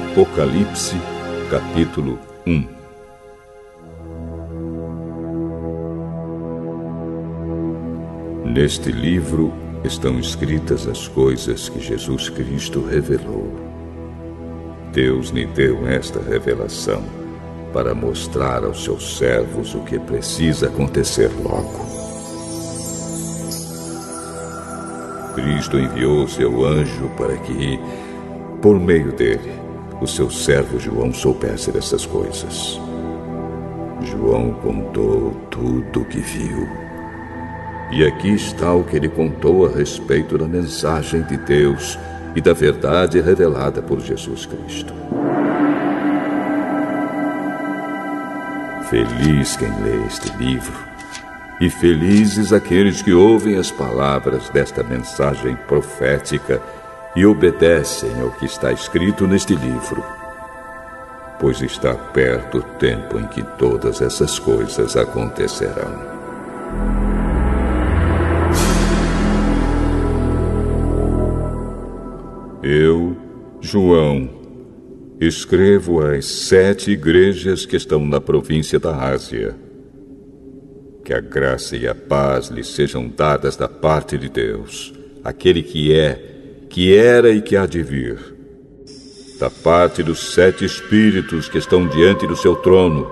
Apocalipse, capítulo 1. Neste livro estão escritas as coisas que Jesus Cristo revelou. Deus lhe deu esta revelação para mostrar aos seus servos o que precisa acontecer logo. Cristo enviou seu anjo para que, por meio dele, o seu servo João soubesse dessas coisas. João contou tudo o que viu. E aqui está o que ele contou a respeito da mensagem de Deus e da verdade revelada por Jesus Cristo. Feliz quem lê este livro, e felizes aqueles que ouvem as palavras desta mensagem profética e obedecem ao que está escrito neste livro, pois está perto o tempo em que todas essas coisas acontecerão. Eu, João, escrevo às 7 igrejas que estão na província da Ásia. Que a graça e a paz lhes sejam dadas da parte de Deus, aquele que é, que era e que há de vir, da parte dos 7 espíritos que estão diante do seu trono,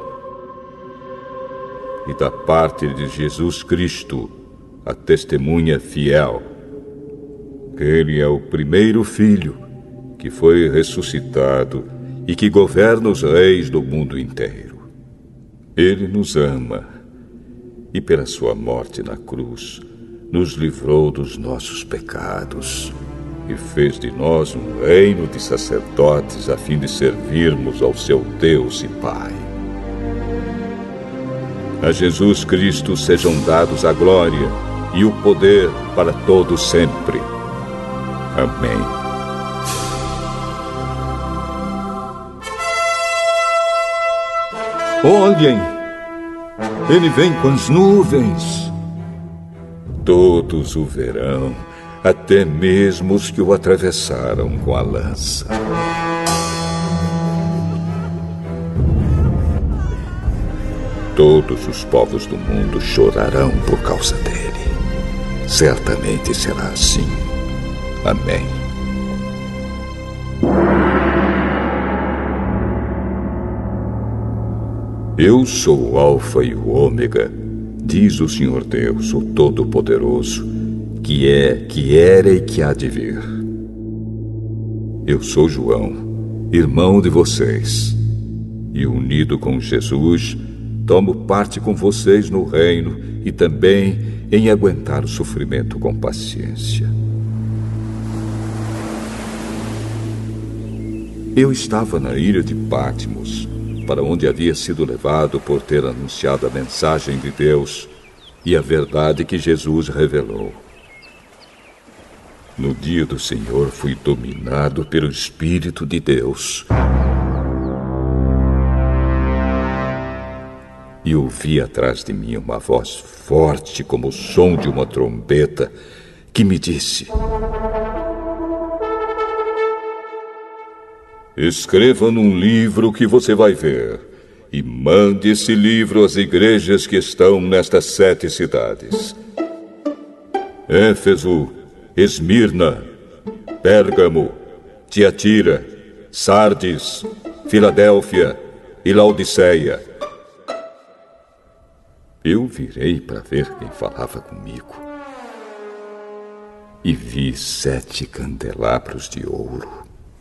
e da parte de Jesus Cristo, a testemunha fiel. Ele é o primeiro filho que foi ressuscitado e que governa os reis do mundo inteiro. Ele nos ama e, pela sua morte na cruz, nos livrou dos nossos pecados e fez de nós um reino de sacerdotes a fim de servirmos ao seu Deus e Pai. A Jesus Cristo sejam dados a glória e o poder para todos sempre. Amém. Olhem! Ele vem com as nuvens. Todos o verão, até mesmo os que o atravessaram com a lança. Todos os povos do mundo chorarão por causa dele. Certamente será assim. Amém. Eu sou o Alfa e o Ômega, diz o Senhor Deus, o Todo-Poderoso, que é, que era e que há de vir. Eu sou João, irmão de vocês, e unido com Jesus, tomo parte com vocês no reino e também em aguentar o sofrimento com paciência. Eu estava na ilha de Patmos, para onde havia sido levado por ter anunciado a mensagem de Deus e a verdade que Jesus revelou. No dia do Senhor fui dominado pelo Espírito de Deus. E ouvi atrás de mim uma voz forte como o som de uma trombeta que me disse: escreva num livro que você vai ver e mande esse livro às igrejas que estão nestas 7 cidades: Éfeso, Esmirna, Pérgamo, Tiatira, Sardes, Filadélfia e Laodiceia. Eu virei para ver quem falava comigo e vi 7 candelabros de ouro.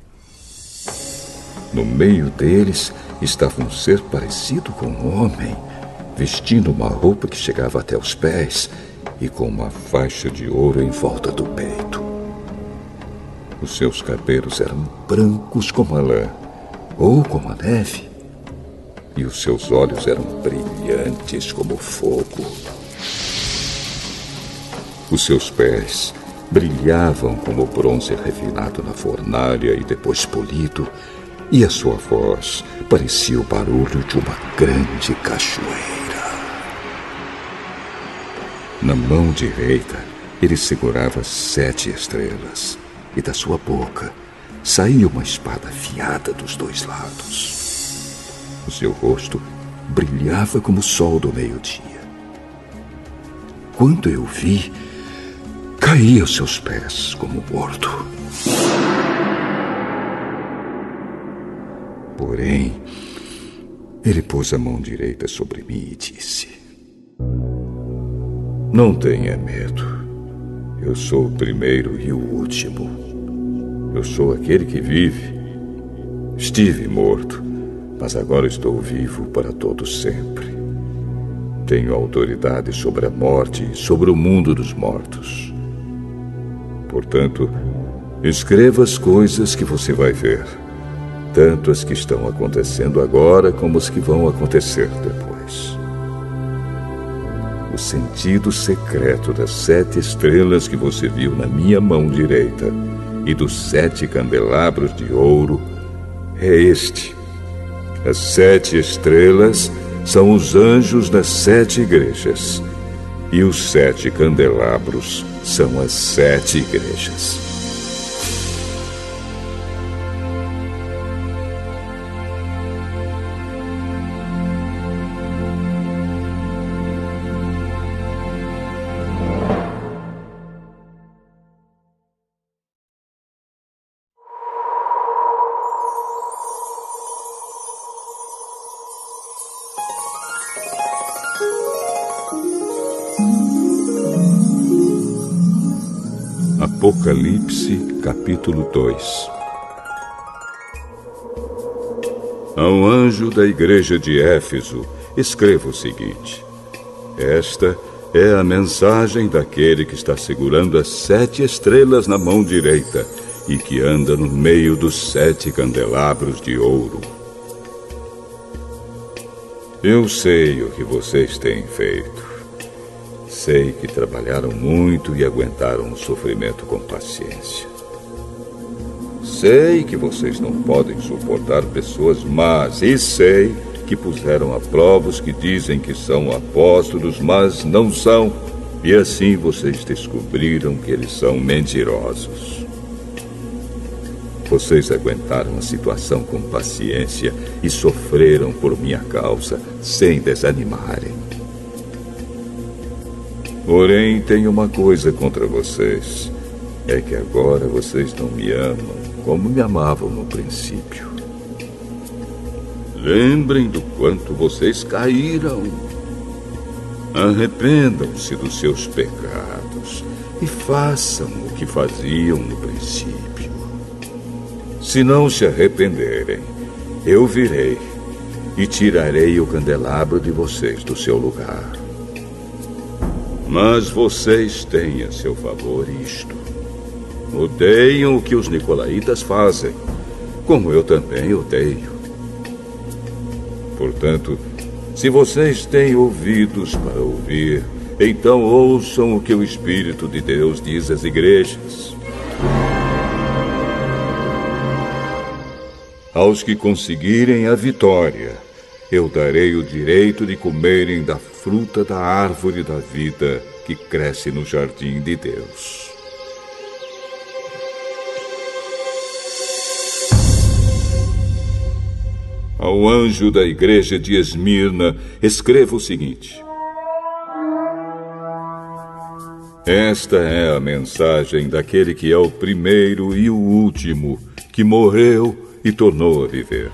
No meio deles estava um ser parecido com um homem, vestindo uma roupa que chegava até os pés e com uma faixa de ouro em volta do peito. Os seus cabelos eram brancos como a lã, ou como a neve, e os seus olhos eram brilhantes como fogo. Os seus pés brilhavam como bronze refinado na fornalha e depois polido, e a sua voz parecia o barulho de uma grande cachoeira. Na mão direita, ele segurava 7 estrelas, e da sua boca saía uma espada afiada dos dois lados. O seu rosto brilhava como o sol do meio-dia. Quando eu o vi, caí aos seus pés como morto. Porém, ele pôs a mão direita sobre mim e disse: não tenha medo. Eu sou o primeiro e o último. Eu sou aquele que vive. Estive morto, mas agora estou vivo para todo sempre. Tenho autoridade sobre a morte e sobre o mundo dos mortos. Portanto, escreva as coisas que você vai ver, tanto as que estão acontecendo agora como as que vão acontecer depois. O sentido secreto das 7 estrelas que você viu na minha mão direita e dos 7 candelabros de ouro é este. As 7 estrelas são os anjos das 7 igrejas, e os 7 candelabros são as 7 igrejas. Apocalipse, capítulo 2. Ao anjo da igreja de Éfeso, escreva o seguinte: esta é a mensagem daquele que está segurando as 7 estrelas na mão direita e que anda no meio dos 7 candelabros de ouro. Eu sei o que vocês têm feito. Sei que trabalharam muito e aguentaram o sofrimento com paciência. Sei que vocês não podem suportar pessoas más e sei que puseram a prova os que dizem que são apóstolos, mas não são. E assim vocês descobriram que eles são mentirosos. Vocês aguentaram a situação com paciência e sofreram por minha causa, sem desanimarem. Porém, tenho uma coisa contra vocês. É que agora vocês não me amam como me amavam no princípio. Lembrem do quanto vocês caíram. Arrependam-se dos seus pecados e façam o que faziam no princípio. Se não se arrependerem, eu virei e tirarei o candelabro de vocês do seu lugar. Mas vocês têm a seu favor isto: odeiam o que os nicolaítas fazem, como eu também odeio. Portanto, se vocês têm ouvidos para ouvir, então ouçam o que o Espírito de Deus diz às igrejas. Aos que conseguirem a vitória, eu darei o direito de comerem da fruta da árvore da vida que cresce no jardim de Deus. Ao anjo da igreja de Esmirna, escreva o seguinte: esta é a mensagem daquele que é o primeiro e o último, que morreu e tornou a viver.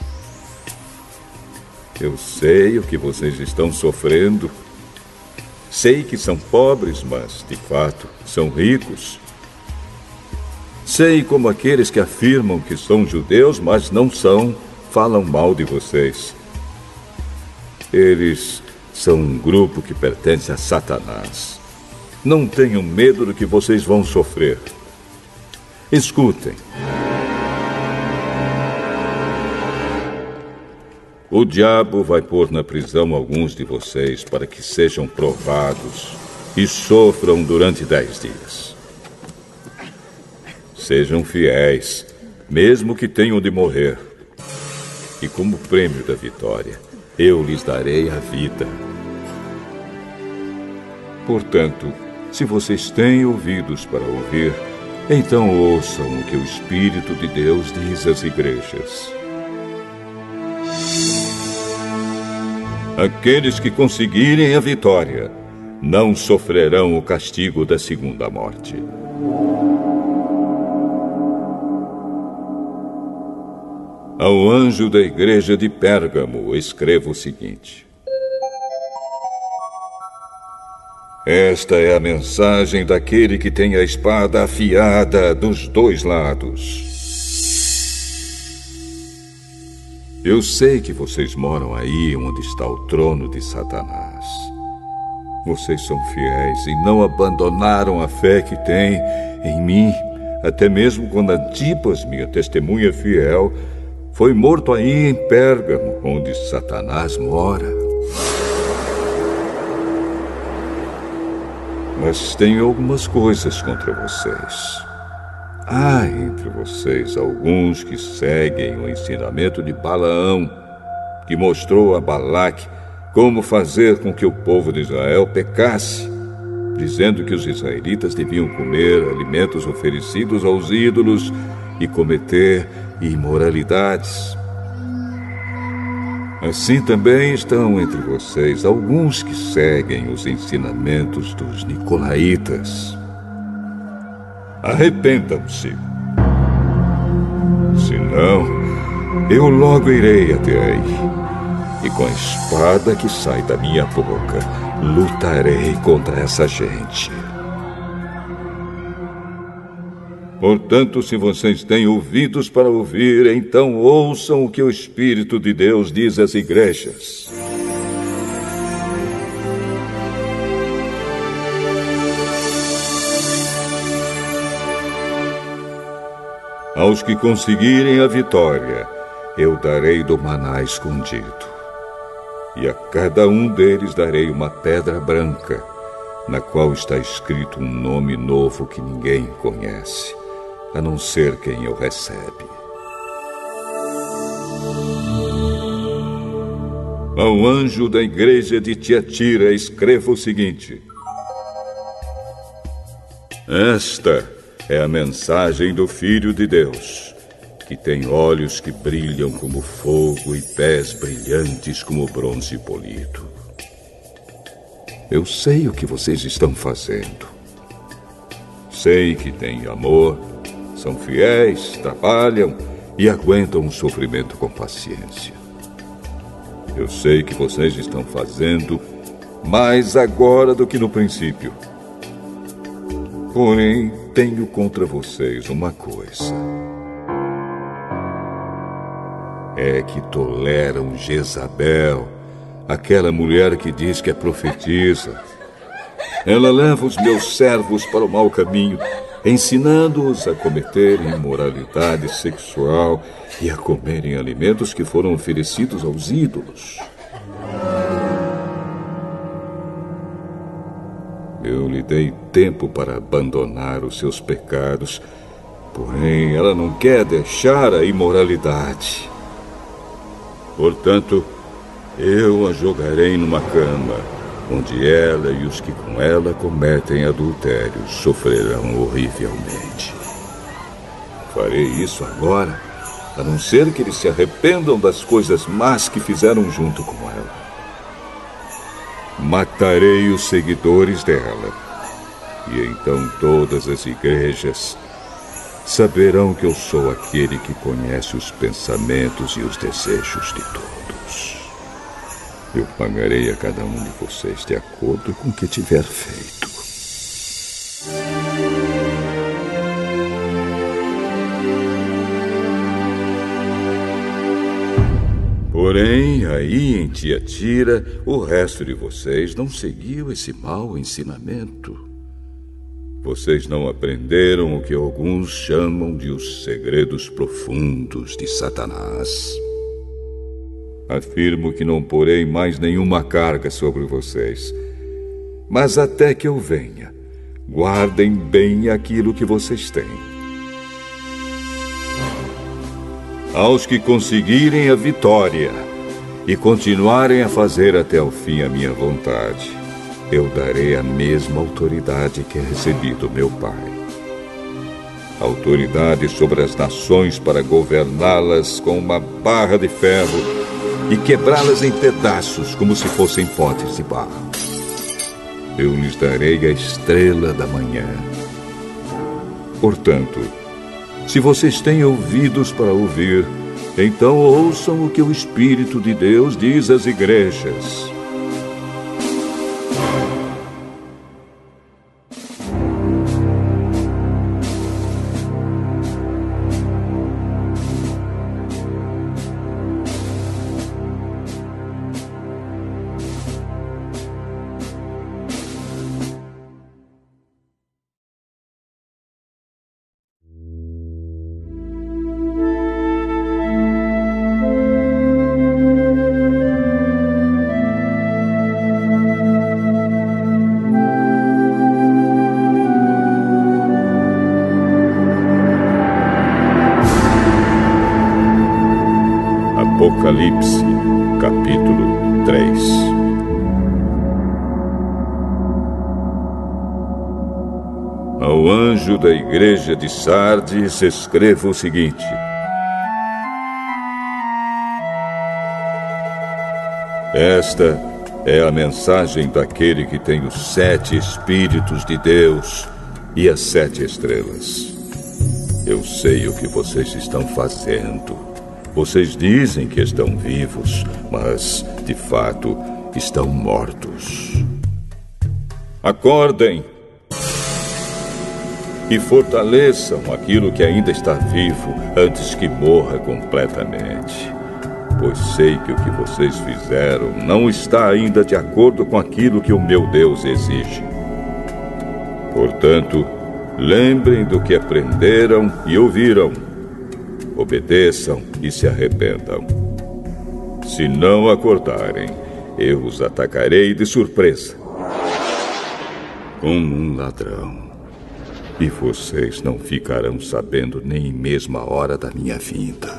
Eu sei o que vocês estão sofrendo. Sei que são pobres, mas, de fato, são ricos. Sei como aqueles que afirmam que são judeus, mas não são, falam mal de vocês. Eles são um grupo que pertence a Satanás. Não tenham medo do que vocês vão sofrer. Escutem. O diabo vai pôr na prisão alguns de vocês para que sejam provados e sofram durante 10 dias. Sejam fiéis, mesmo que tenham de morrer. E como prêmio da vitória, eu lhes darei a vida. Portanto, se vocês têm ouvidos para ouvir, Então ouçam o que o Espírito de Deus diz às igrejas. Aqueles que conseguirem a vitória não sofrerão o castigo da segunda morte. Ao anjo da igreja de Pérgamo, escreva o seguinte: esta é a mensagem daquele que tem a espada afiada dos dois lados. Eu sei que vocês moram aí onde está o trono de Satanás. Vocês são fiéis e não abandonaram a fé que têm em mim, até mesmo quando Antipas, minha testemunha fiel, foi morto aí em Pérgamo, onde Satanás mora. Mas tenho algumas coisas contra vocês. Há entre vocês alguns que seguem o ensinamento de Balaão, que mostrou a Balaque como fazer com que o povo de Israel pecasse, dizendo que os israelitas deviam comer alimentos oferecidos aos ídolos e cometer imoralidades. Assim também estão entre vocês alguns que seguem os ensinamentos dos nicolaítas. Arrependam-se. Senão, eu logo irei até aí, e com a espada que sai da minha boca, lutarei contra essa gente. Portanto, se vocês têm ouvidos para ouvir, então ouçam o que o Espírito de Deus diz às igrejas. Aos que conseguirem a vitória, eu darei do maná escondido. E a cada um deles darei uma pedra branca, na qual está escrito um nome novo que ninguém conhece, a não ser quem o recebe. Ao anjo da igreja de Tiatira, escreva o seguinte: esta é a mensagem do Filho de Deus, que tem olhos que brilham como fogo e pés brilhantes como bronze polido. Eu sei o que vocês estão fazendo. Sei que têm amor, são fiéis, trabalham e aguentam o sofrimento com paciência. Eu sei que vocês estão fazendo mais agora do que no princípio. Porém, tenho contra vocês uma coisa. É que toleram Jezabel, aquela mulher que diz que é profetisa. Ela leva os meus servos para o mau caminho, ensinando-os a cometerem imoralidade sexual e a comerem alimentos que foram oferecidos aos ídolos. Eu lhe dei tempo para abandonar os seus pecados, porém ela não quer deixar a imoralidade. Portanto, eu a jogarei numa cama, onde ela e os que com ela cometem adultério sofrerão horrivelmente. Farei isso agora, a não ser que eles se arrependam das coisas más que fizeram junto com ela. Matarei os seguidores dela, e então todas as igrejas saberão que eu sou aquele que conhece os pensamentos e os desejos de todos. Eu pagarei a cada um de vocês de acordo com o que tiver feito. Porém, aí em Tiatira, o resto de vocês não seguiu esse mau ensinamento. Vocês não aprenderam o que alguns chamam de os segredos profundos de Satanás. Afirmo que não porei mais nenhuma carga sobre vocês. Mas até que eu venha, guardem bem aquilo que vocês têm. Aos que conseguirem a vitória e continuarem a fazer até o fim a minha vontade, eu darei a mesma autoridade que recebi do meu Pai. autoridade sobre as nações para governá-las com uma barra de ferro e quebrá-las em pedaços como se fossem potes de barro. Eu lhes darei a estrela da manhã. Portanto, se vocês têm ouvidos para ouvir, então ouçam o que o Espírito de Deus diz às igrejas. Apocalipse, capítulo 3. Ao anjo da igreja de Sardes, escreva o seguinte: esta é a mensagem daquele que tem os 7 Espíritos de Deus e as 7 estrelas. Eu sei o que vocês estão fazendo. Vocês dizem que estão vivos, mas, de fato, estão mortos. Acordem e fortaleçam aquilo que ainda está vivo antes que morra completamente. Pois sei que o que vocês fizeram não está ainda de acordo com aquilo que o meu Deus exige. Portanto, lembrem do que aprenderam e ouviram. Obedeçam e se arrependam. Se não acordarem, eu os atacarei de surpresa, como um ladrão, e vocês não ficarão sabendo nem mesmo a hora da minha vinda.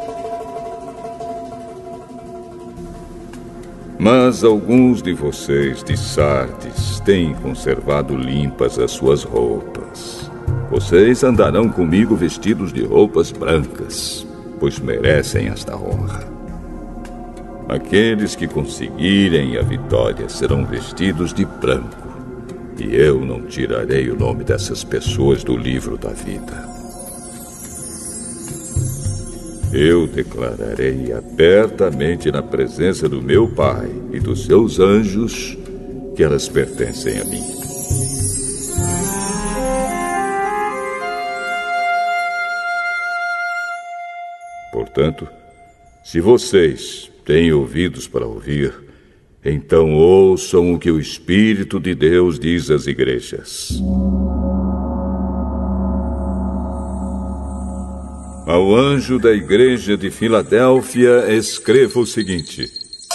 Mas alguns de vocês de Sardes têm conservado limpas as suas roupas. Vocês andarão comigo vestidos de roupas brancas, pois merecem esta honra. Aqueles que conseguirem a vitória serão vestidos de branco, e eu não tirarei o nome dessas pessoas do livro da vida. Eu declararei abertamente na presença do meu Pai e dos seus anjos que elas pertencem a mim. Portanto, se vocês têm ouvidos para ouvir, então ouçam o que o Espírito de Deus diz às igrejas. Ao anjo da igreja de Filadélfia, escreva o seguinte: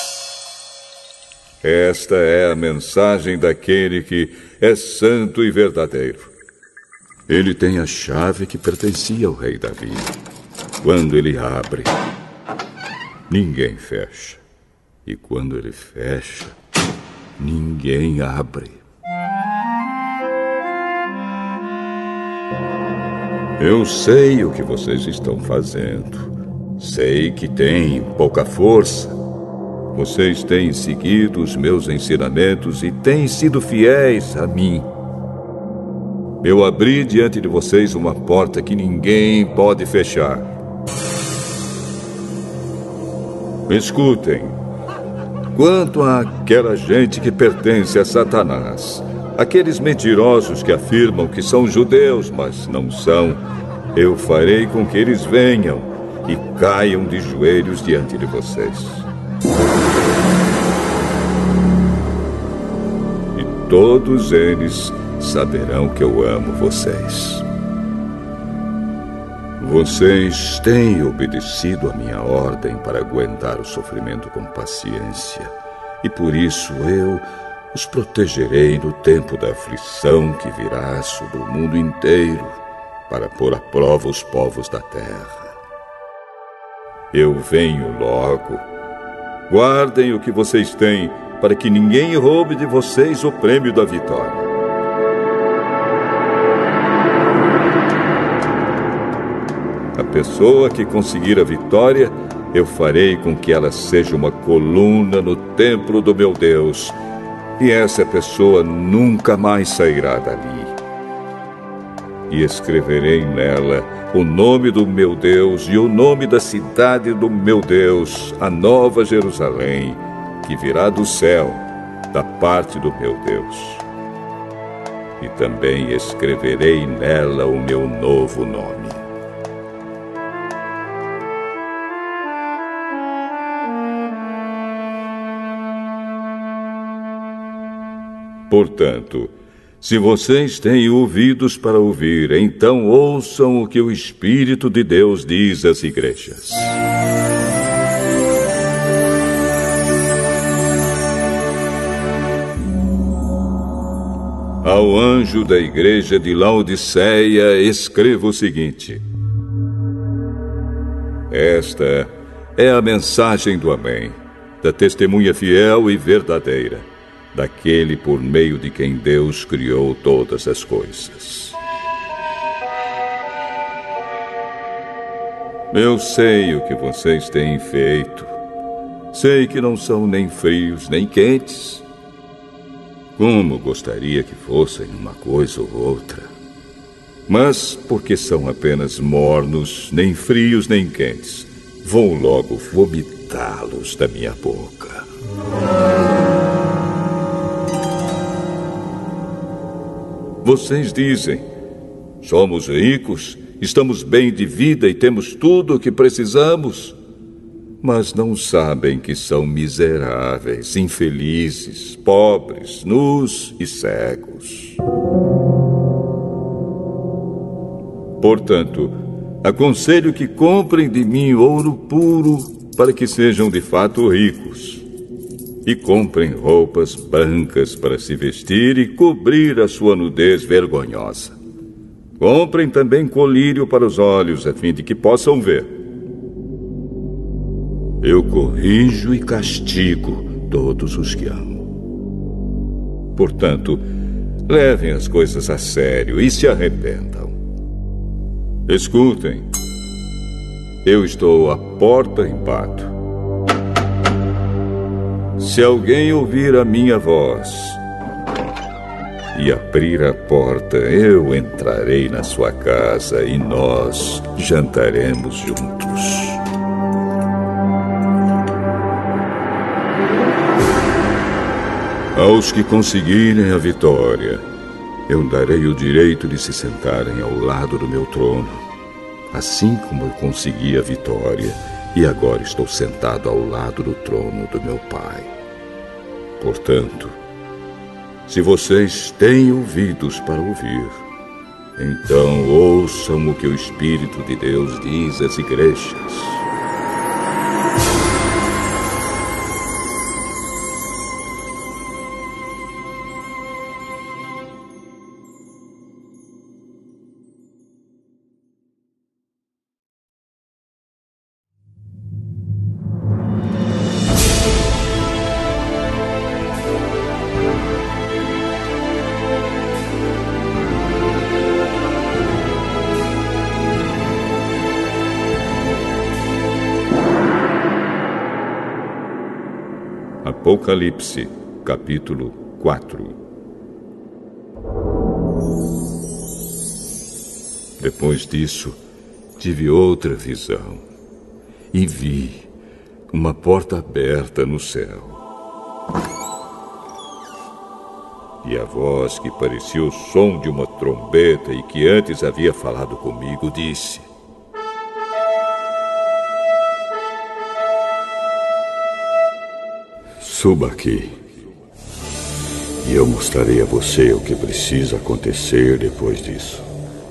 esta é a mensagem daquele que é santo e verdadeiro. Ele tem a chave que pertencia ao rei Davi. Quando ele abre, ninguém fecha. E quando ele fecha, ninguém abre. Eu sei o que vocês estão fazendo. Sei que têm pouca força. Vocês têm seguido os meus ensinamentos e têm sido fiéis a mim. Eu abri diante de vocês uma porta que ninguém pode fechar. Escutem. Quanto àquela gente que pertence a Satanás, aqueles mentirosos que afirmam que são judeus, mas não são, eu farei com que eles venham e caiam de joelhos diante de vocês. E todos eles saberão que eu amo vocês. Vocês têm obedecido a minha ordem para aguentar o sofrimento com paciência, e por isso eu os protegerei no tempo da aflição que virá sobre o mundo inteiro para pôr à prova os povos da terra. Eu venho logo. Guardem o que vocês têm para que ninguém roube de vocês o prêmio da vitória. A pessoa que conseguir a vitória, eu farei com que ela seja uma coluna no templo do meu Deus, e essa pessoa nunca mais sairá dali. E escreverei nela o nome do meu Deus e o nome da cidade do meu Deus, a Nova Jerusalém, que virá do céu, da parte do meu Deus. E também escreverei nela o meu novo nome. Portanto, se vocês têm ouvidos para ouvir, então ouçam o que o Espírito de Deus diz às igrejas. Ao anjo da igreja de Laodiceia, escreva o seguinte: esta é a mensagem do Amém, da testemunha fiel e verdadeira, daquele por meio de quem Deus criou todas as coisas. Eu sei o que vocês têm feito. Sei que não são nem frios nem quentes. Como gostaria que fossem uma coisa ou outra. Mas, porque são apenas mornos, nem frios nem quentes, vou logo vomitá-los da minha boca. Vocês dizem: somos ricos, estamos bem de vida e temos tudo o que precisamos. Mas não sabem que são miseráveis, infelizes, pobres, nus e cegos. Portanto, aconselho que comprem de mim ouro puro para que sejam de fato ricos. E comprem roupas brancas para se vestir e cobrir a sua nudez vergonhosa. Comprem também colírio para os olhos, a fim de que possam ver. Eu corrijo e castigo todos os que amo. Portanto, levem as coisas a sério e se arrependam. Escutem. Eu estou à porta e bato. Se alguém ouvir a minha voz e abrir a porta, eu entrarei na sua casa e nós jantaremos juntos. Aos que conseguirem a vitória, eu darei o direito de se sentarem ao lado do meu trono, assim como eu consegui a vitória e agora estou sentado ao lado do trono do meu Pai. Portanto, se vocês têm ouvidos para ouvir, então ouçam o que o Espírito de Deus diz às igrejas. Apocalipse, capítulo 4. Depois disso, tive outra visão e vi uma porta aberta no céu. E a voz que parecia o som de uma trombeta e que antes havia falado comigo disse: suba aqui, e eu mostrarei a você o que precisa acontecer depois disso.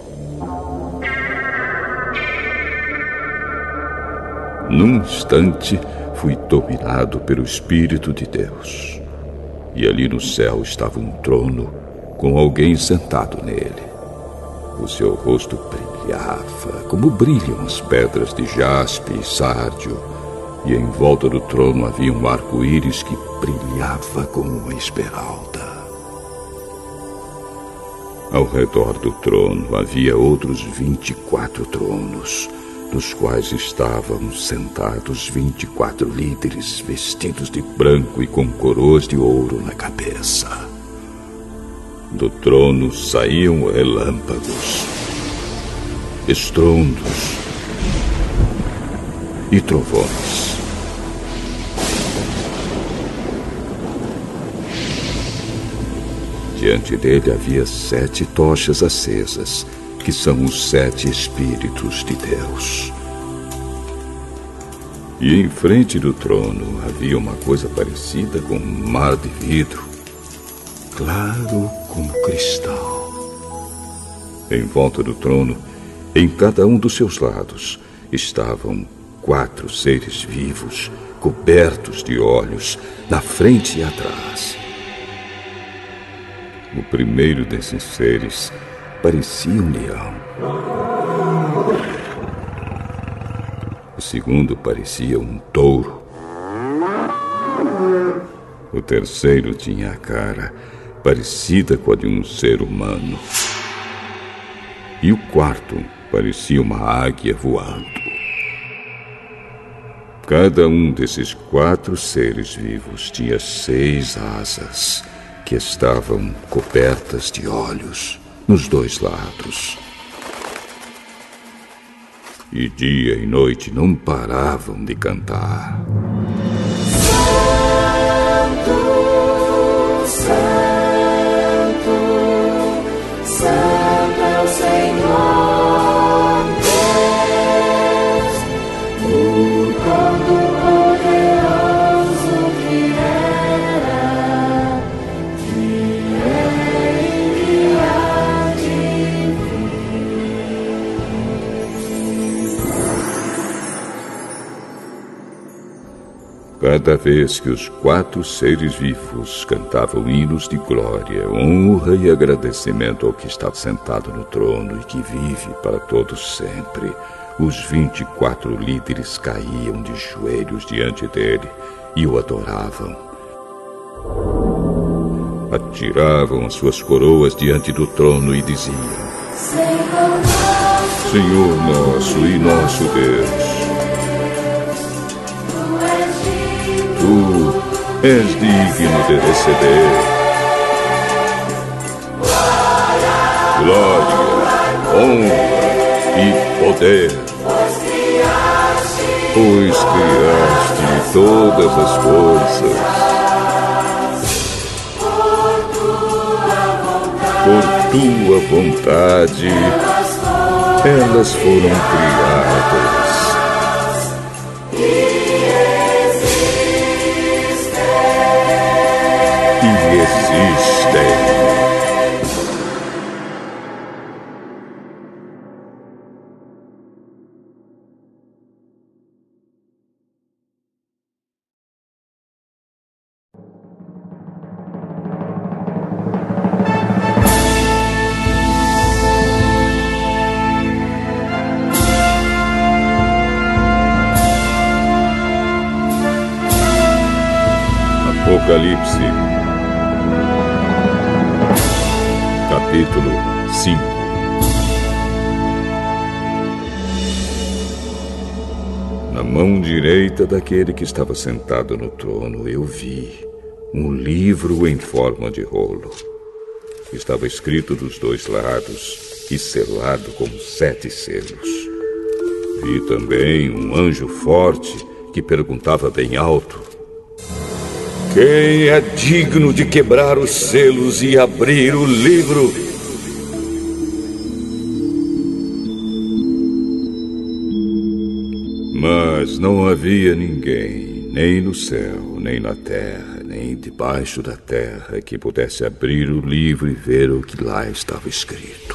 Num instante, fui dominado pelo Espírito de Deus. E ali no céu estava um trono com alguém sentado nele. O seu rosto brilhava como brilham as pedras de jaspe e sárdio. E em volta do trono havia um arco-íris que brilhava como uma esmeralda. Ao redor do trono havia outros 24 tronos, nos quais estavam sentados 24 líderes vestidos de branco e com coroas de ouro na cabeça. Do trono saíam relâmpagos, estrondos e trovões. Diante dele havia 7 tochas acesas, que são os 7 Espíritos de Deus. E em frente do trono havia uma coisa parecida com um mar de vidro, claro como cristal. Em volta do trono, em cada um dos seus lados, estavam 4 seres vivos, cobertos de olhos, na frente e atrás. O primeiro desses seres parecia um leão. O segundo parecia um touro. O terceiro tinha a cara parecida com a de um ser humano. E o quarto parecia uma águia voando. Cada um desses 4 seres vivos tinha 6 asas, que estavam cobertas de olhos nos 2 lados. E dia e noite não paravam de cantar. Santo, Santo, Santo é o Senhor Deus, o Todo-Poderoso que era, que é e há de vir. Cada vez que os 4 seres vivos cantavam hinos de glória, honra e agradecimento ao que está sentado no trono e que vive para todos sempre, os 24 líderes caíam de joelhos diante dele e o adoravam. Atiravam as suas coroas diante do trono e diziam: Senhor nosso e nosso Deus, Tu és digno de receber glória, honra e poder, pois criaste todas as coisas por tua vontade, elas foram criadas e existem. Apocalipse, capítulo 5. Na mão direita daquele que estava sentado no trono, eu vi um livro em forma de rolo. Estava escrito dos 2 lados e selado com 7 selos. Vi também um anjo forte que perguntava bem alto: quem é digno de quebrar os selos e abrir o livro? Mas não havia ninguém, nem no céu, nem na terra, nem debaixo da terra, que pudesse abrir o livro e ver o que lá estava escrito.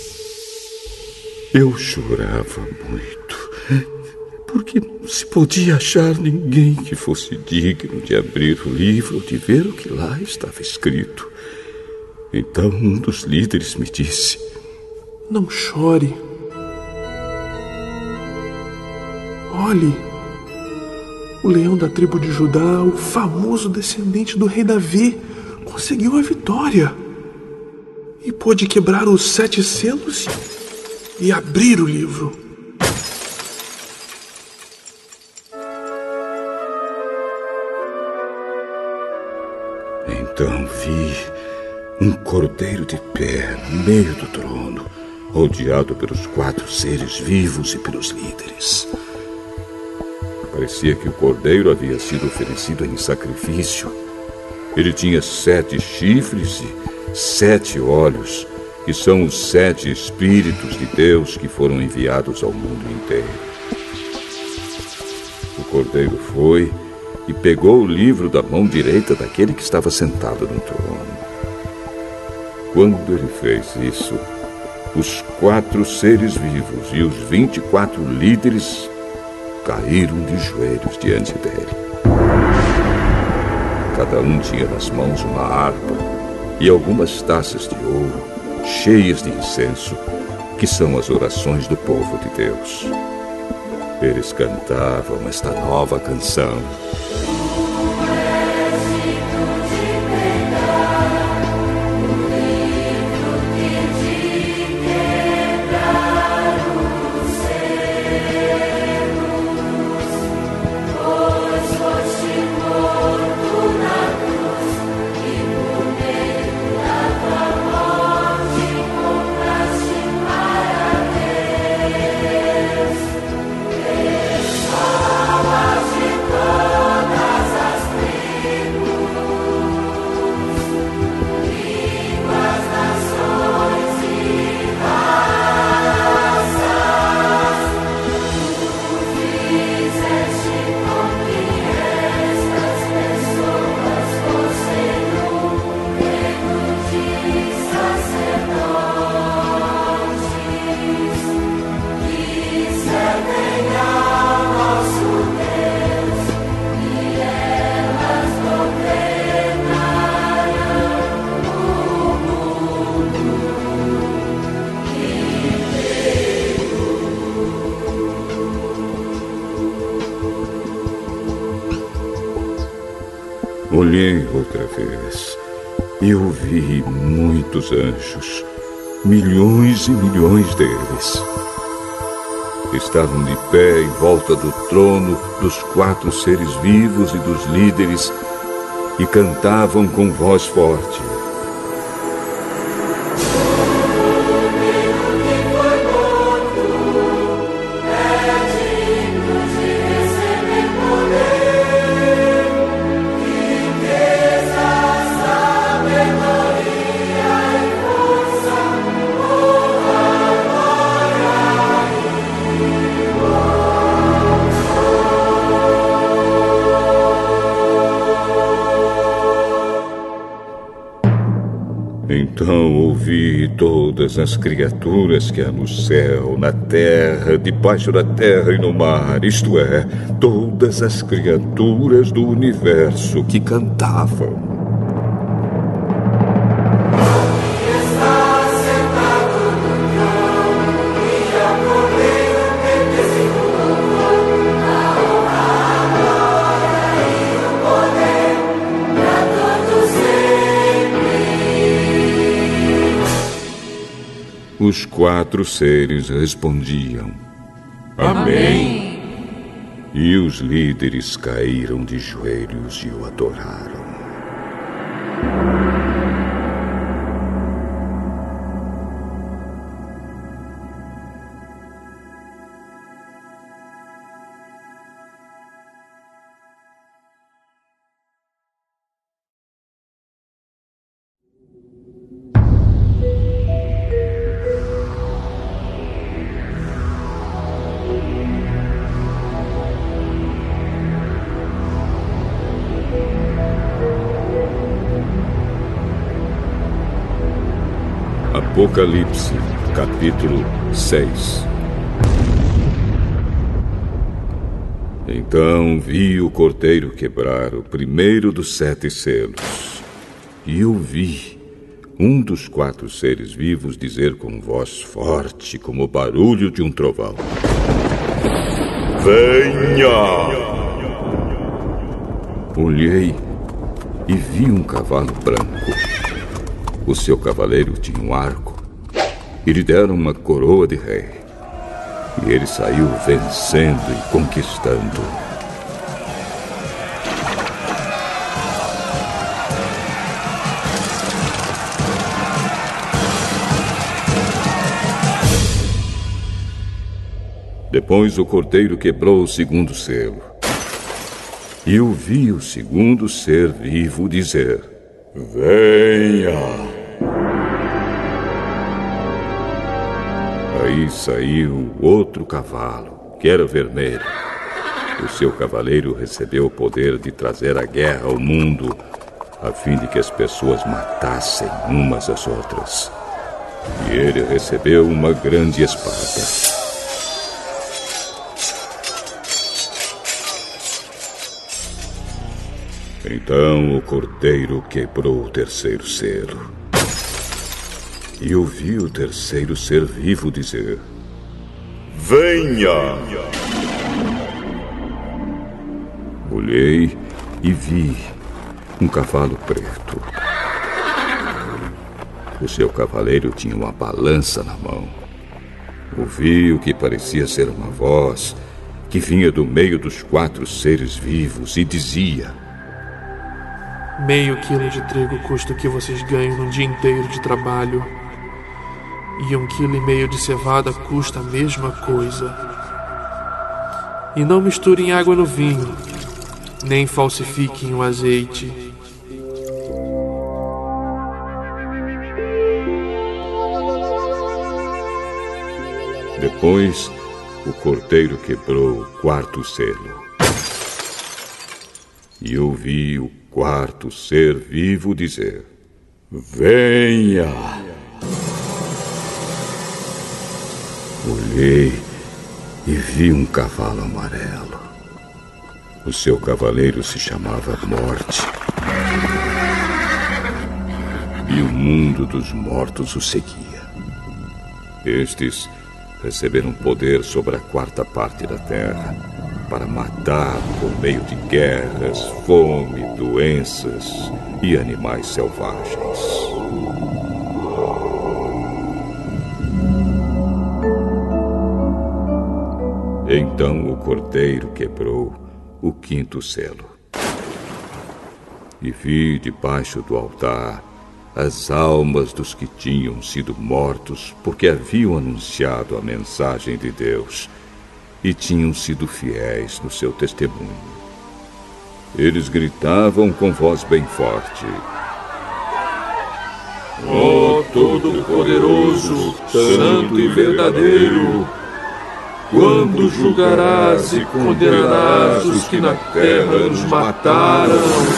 Eu chorava muito, porque não se podia achar ninguém que fosse digno de abrir o livro ou de ver o que lá estava escrito. Então um dos líderes me disse: não chore. Olhe, o leão da tribo de Judá, o famoso descendente do rei Davi, conseguiu a vitória e pôde quebrar os 7 selos e abrir o livro. Então vi um cordeiro de pé no meio do trono, rodeado pelos 4 seres vivos e pelos líderes. Parecia que o cordeiro havia sido oferecido em sacrifício. Ele tinha 7 chifres e 7 olhos, que são os 7 Espíritos de Deus que foram enviados ao mundo inteiro. O cordeiro foi e pegou o livro da mão direita daquele que estava sentado no trono. Quando ele fez isso, os 4 seres vivos e os 24 líderes caíram de joelhos diante dele. Cada um tinha nas mãos uma harpa e algumas taças de ouro cheias de incenso, que são as orações do povo de Deus. Eles cantavam esta nova canção. Olhei outra vez e eu vi muitos anjos, milhões e milhões deles. Estavam de pé em volta do trono dos 4 seres vivos e dos líderes e cantavam com voz forte. Então ouvi todas as criaturas que há no céu, na terra, debaixo da terra e no mar, isto é, todas as criaturas do universo que cantavam. Os 4 seres respondiam: Amém. E os líderes caíram de joelhos e o adoraram. Apocalipse, capítulo 6. Então vi o cordeiro quebrar o primeiro dos 7 selos. E ouvi um dos 4 seres vivos dizer com voz forte, como o barulho de um trovão: Venha! Olhei e vi um cavalo branco. O seu cavaleiro tinha um arco e lhe deram uma coroa de rei. E ele saiu vencendo e conquistando. Depois o cordeiro quebrou o segundo selo. E ouvi o segundo ser vivo dizer: Venha! Aí saiu outro cavalo, que era vermelho. O seu cavaleiro recebeu o poder de trazer a guerra ao mundo, a fim de que as pessoas matassem umas às outras. E ele recebeu uma grande espada. Então o cordeiro quebrou o terceiro selo. E ouvi o terceiro ser vivo dizer: Venha! Olhei e vi um cavalo preto. O seu cavaleiro tinha uma balança na mão. Ouvi o que parecia ser uma voz que vinha do meio dos 4 seres vivos e dizia: Meio quilo de trigo custa o que vocês ganham num dia inteiro de trabalho. E 1,5 quilo de cevada custa a mesma coisa. E não misturem água no vinho, nem falsifiquem o azeite. Depois, o cordeiro quebrou o 4º selo. E ouvi o 4º ser vivo dizer: Venha! Olhei e vi um cavalo amarelo. O seu cavaleiro se chamava Morte. E o mundo dos mortos o seguia. Estes receberam poder sobre a 4ª parte da terra, para matar por meio de guerras, fome, doenças e animais selvagens. Então o cordeiro quebrou o 5º selo. E vi debaixo do altar as almas dos que tinham sido mortos porque haviam anunciado a mensagem de Deus e tinham sido fiéis no seu testemunho. Eles gritavam com voz bem forte: Ó Todo-Poderoso, Santo e Verdadeiro, quando julgarás e condenarás os que na terra nos mataram?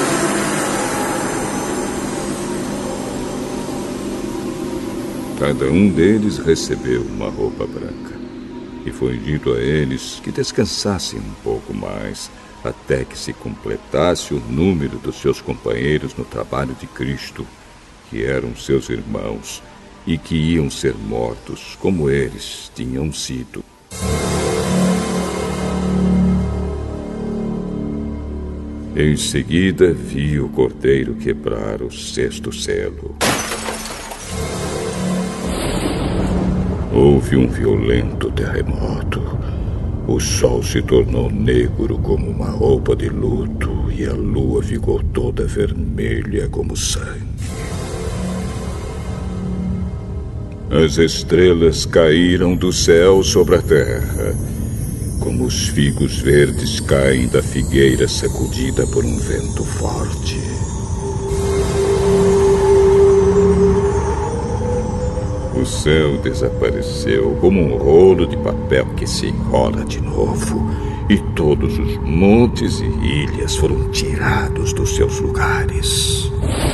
Cada um deles recebeu uma roupa branca, e foi dito a eles que descansassem um pouco mais, até que se completasse o número dos seus companheiros no trabalho de Cristo, que eram seus irmãos, e que iam ser mortos como eles tinham sido. Em seguida, vi o cordeiro quebrar o 6º selo. Houve um violento terremoto. O sol se tornou negro como uma roupa de luto e a lua ficou toda vermelha como sangue. As estrelas caíram do céu sobre a terra, como os figos verdes caem da figueira sacudida por um vento forte. O céu desapareceu como um rolo de papel que se enrola de novo, e todos os montes e ilhas foram tirados dos seus lugares.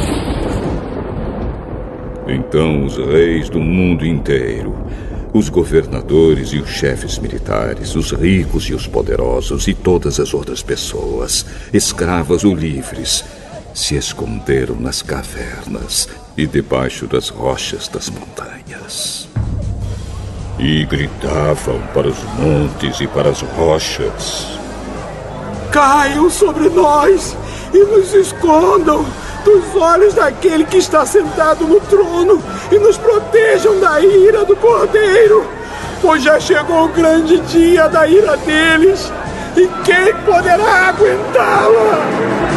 Então os reis do mundo inteiro, os governadores e os chefes militares, os ricos e os poderosos e todas as outras pessoas, escravas ou livres, se esconderam nas cavernas e debaixo das rochas das montanhas. E gritavam para os montes e para as rochas: Caiam sobre nós e nos escondam dos olhos daquele que está sentado no trono e nos protejam da ira do Cordeiro, pois já chegou o grande dia da ira deles, e quem poderá aguentá-la?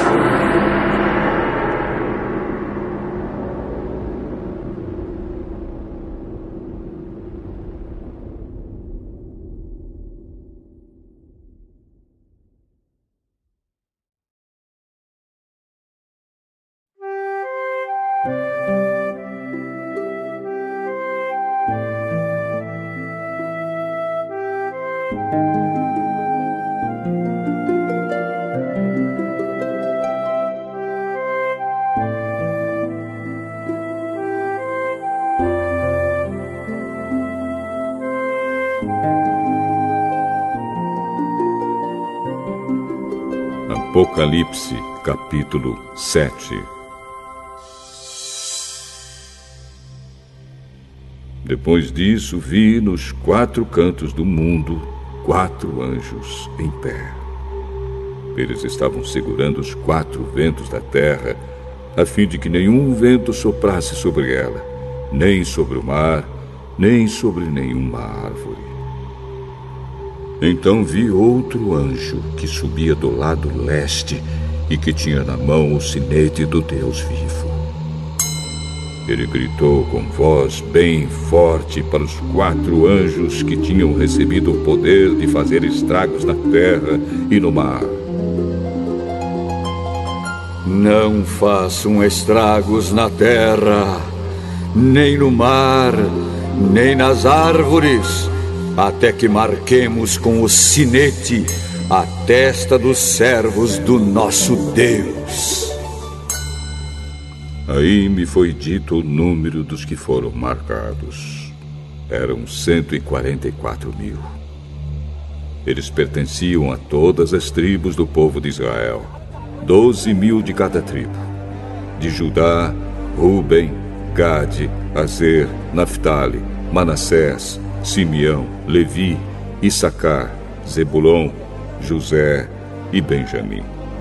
Apocalipse, capítulo 7. Depois disso, vi nos 4 cantos do mundo 4 anjos em pé. Eles estavam segurando os 4 ventos da terra, a fim de que nenhum vento soprasse sobre ela, nem sobre o mar, nem sobre nenhuma árvore. Então vi outro anjo que subia do lado leste e que tinha na mão o sinete do Deus vivo. Ele gritou com voz bem forte para os 4 anjos que tinham recebido o poder de fazer estragos na terra e no mar. Não façam estragos na terra, nem no mar, nem nas árvores, até que marquemos com o sinete a testa dos servos do nosso Deus. Aí me foi dito o número dos que foram marcados. Eram 144.000. Eles pertenciam a todas as tribos do povo de Israel, 12.000 de cada tribo. De Judá, Ruben, Gade, Azer, Naftali, Manassés, Simeão, Levi, Issacar, Zebulon, José e Benjamim.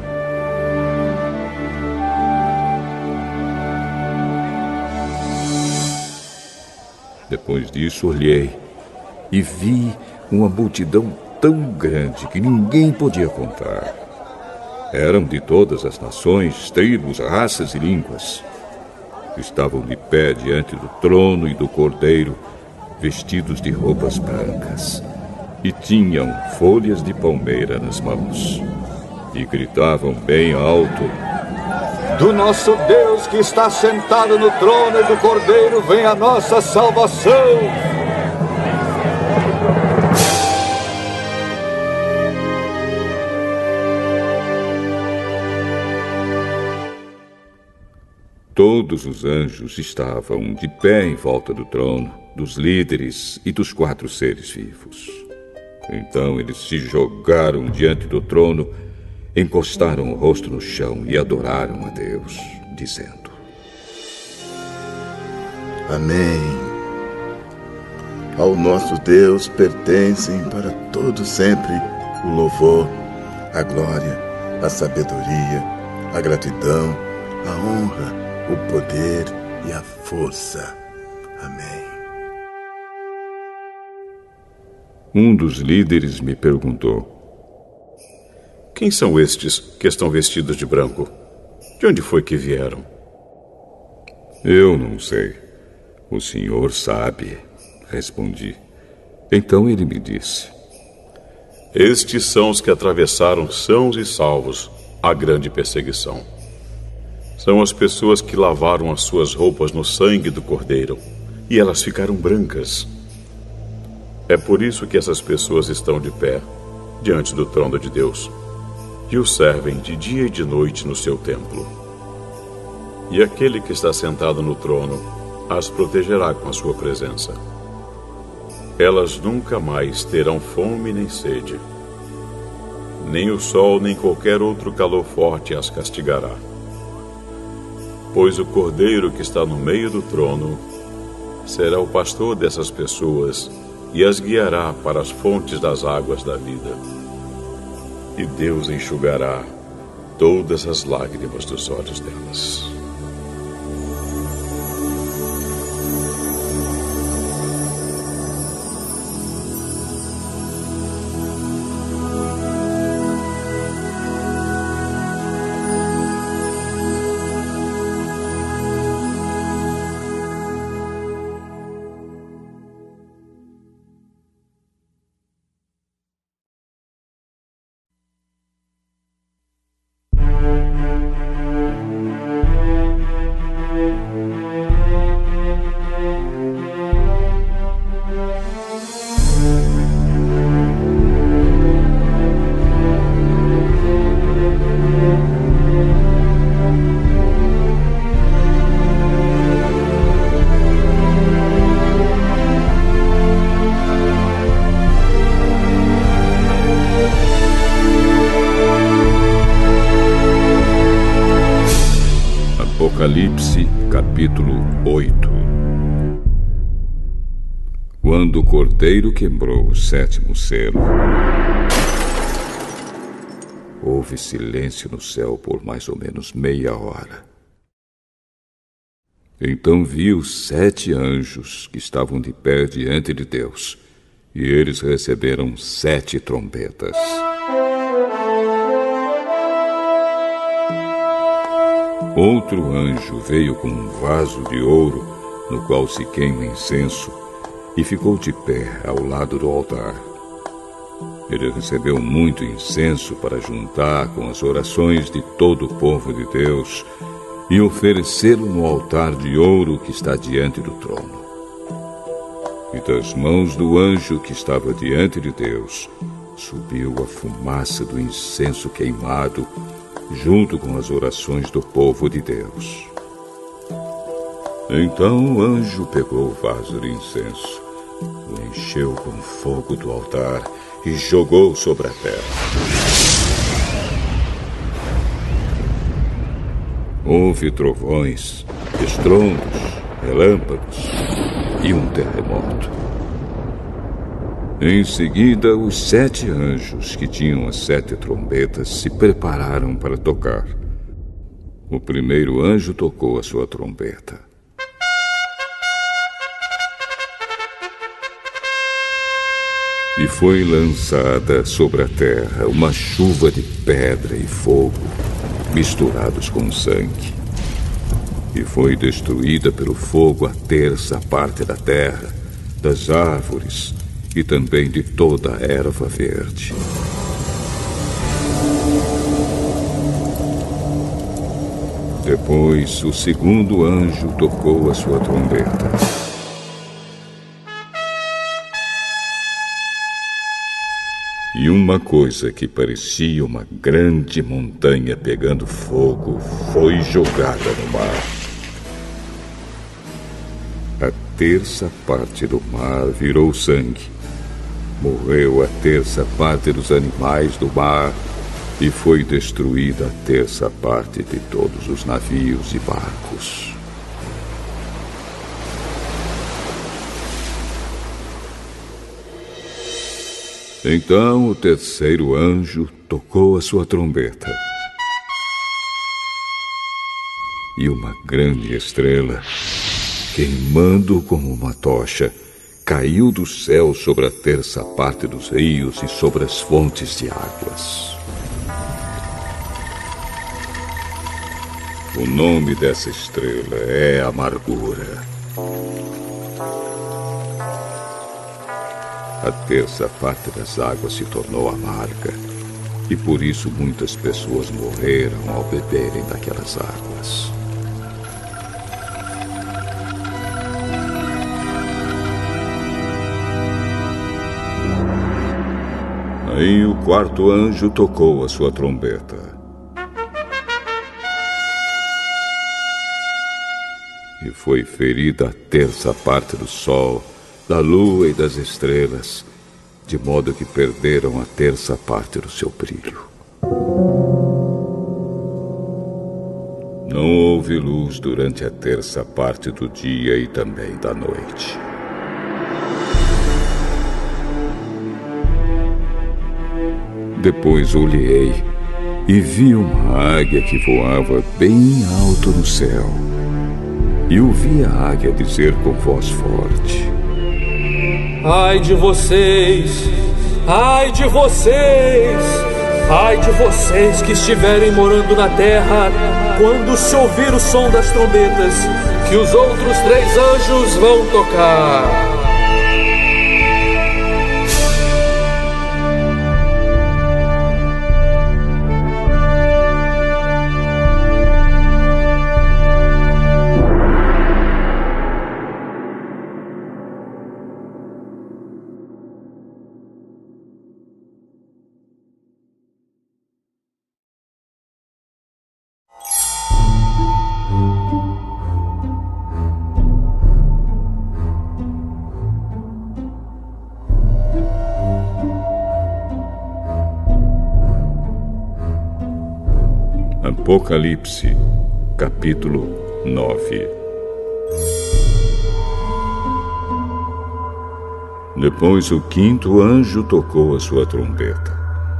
Depois disso olhei e vi uma multidão tão grande que ninguém podia contar. Eram de todas as nações, tribos, raças e línguas. Estavam de pé diante do trono e do Cordeiro, vestidos de roupas brancas, e tinham folhas de palmeira nas mãos. E gritavam bem alto: Do nosso Deus que está sentado no trono e do Cordeiro vem a nossa salvação. Todos os anjos estavam de pé em volta do trono, dos líderes e dos 4 seres vivos. Então eles se jogaram diante do trono, encostaram o rosto no chão e adoraram a Deus, dizendo: Amém. Ao nosso Deus pertencem para todo sempre o louvor, a glória, a sabedoria, a gratidão, a honra, o poder e a força. Amém. Um dos líderes me perguntou: Quem são estes que estão vestidos de branco? De onde foi que vieram? Eu não sei. O Senhor sabe, respondi. Então ele me disse: Estes são os que atravessaram sãos e salvos a grande perseguição. São as pessoas que lavaram as suas roupas no sangue do Cordeiro, e elas ficaram brancas. É por isso que essas pessoas estão de pé, diante do trono de Deus, e o servem de dia e de noite no seu templo. E aquele que está sentado no trono as protegerá com a sua presença. Elas nunca mais terão fome nem sede. Nem o sol nem qualquer outro calor forte as castigará. Pois o Cordeiro que está no meio do trono será o pastor dessas pessoas e as guiará para as fontes das águas da vida. E Deus enxugará todas as lágrimas dos olhos delas. Apocalipse, capítulo 8. Quando o cordeiro quebrou o 7º selo, houve silêncio no céu por mais ou menos meia hora. Então vi os 7 anjos que estavam de pé diante de Deus, e eles receberam 7 trombetas. Outro anjo veio com um vaso de ouro, no qual se queima incenso, e ficou de pé ao lado do altar. Ele recebeu muito incenso para juntar com as orações de todo o povo de Deus e oferecê-lo no altar de ouro que está diante do trono. E das mãos do anjo que estava diante de Deus subiu a fumaça do incenso queimado, junto com as orações do povo de Deus. Então o anjo pegou o vaso de incenso, o encheu com fogo do altar e jogou sobre a terra. Houve trovões, estrondos, relâmpagos e um terremoto. Em seguida, os 7 anjos que tinham as 7 trombetas se prepararam para tocar. O primeiro anjo tocou a sua trombeta. E foi lançada sobre a terra uma chuva de pedra e fogo, misturados com sangue. E foi destruída pelo fogo a 1/3 parte da terra, das árvores e também de toda a erva verde. Depois, o segundo anjo tocou a sua trombeta. E uma coisa que parecia uma grande montanha pegando fogo foi jogada no mar. A 1/3 parte do mar virou sangue. Morreu a 1/3 parte dos animais do mar e foi destruída a 1/3 parte de todos os navios e barcos. Então o terceiro anjo tocou a sua trombeta. E uma grande estrela, queimando como uma tocha, caiu do céu sobre a 1/3 parte dos rios e sobre as fontes de águas. O nome dessa estrela é Amargura. A 1/3 parte das águas se tornou amarga, e por isso muitas pessoas morreram ao beberem daquelas águas. Aí o quarto anjo tocou a sua trombeta. E foi ferida a 1/3 parte do sol, da lua e das estrelas, de modo que perderam a 1/3 parte do seu brilho. Não houve luz durante a 1/3 parte do dia e também da noite. Depois olhei e vi uma águia que voava bem alto no céu. E ouvi a águia dizer com voz forte: Ai de vocês! Ai de vocês! Ai de vocês que estiverem morando na terra quando se ouvir o som das trombetas que os outros 3 anjos vão tocar. Apocalipse, Capítulo 9. Depois o quinto anjo tocou a sua trombeta.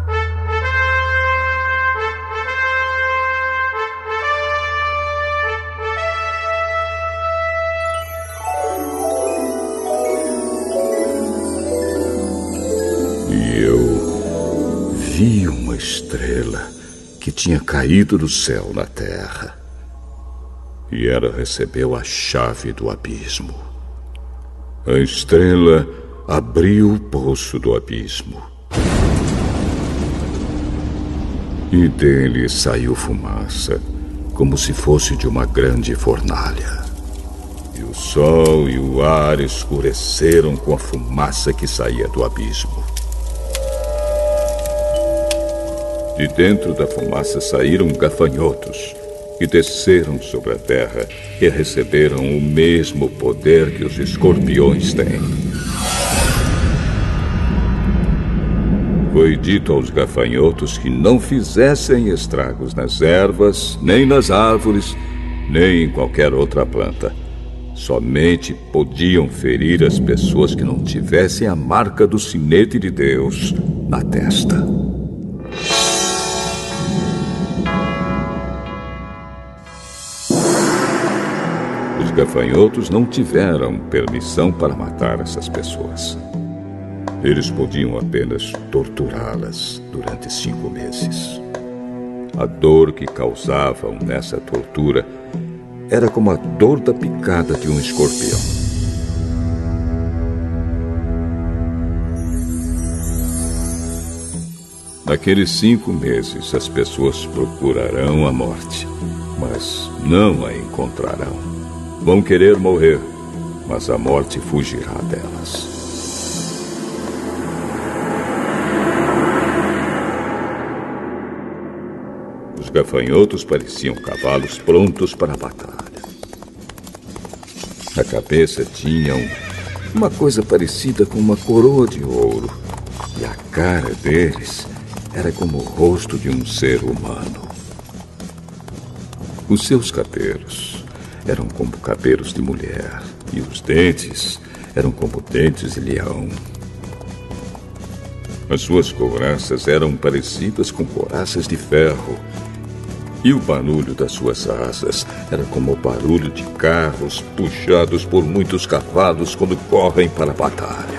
E eu vi uma estrela que tinha caído do céu na terra. E ela recebeu a chave do abismo. A estrela abriu o poço do abismo. E dele saiu fumaça, como se fosse de uma grande fornalha. E o sol e o ar escureceram com a fumaça que saía do abismo. De dentro da fumaça saíram gafanhotos, que desceram sobre a terra e receberam o mesmo poder que os escorpiões têm. Foi dito aos gafanhotos que não fizessem estragos nas ervas, nem nas árvores, nem em qualquer outra planta. Somente podiam ferir as pessoas que não tivessem a marca do sinete de Deus na testa. Os gafanhotos não tiveram permissão para matar essas pessoas. Eles podiam apenas torturá-las durante 5 meses. A dor que causavam nessa tortura era como a dor da picada de um escorpião. Naqueles 5 meses, as pessoas procurarão a morte, mas não a encontrarão. Vão querer morrer, mas a morte fugirá delas. Os gafanhotos pareciam cavalos prontos para a batalha. Na cabeça tinham uma coisa parecida com uma coroa de ouro, e a cara deles era como o rosto de um ser humano. Os seus cabelos eram como cabelos de mulher, e os dentes eram como dentes de leão. As suas couraças eram parecidas com couraças de ferro, e o barulho das suas asas era como o barulho de carros puxados por muitos cavalos quando correm para a batalha.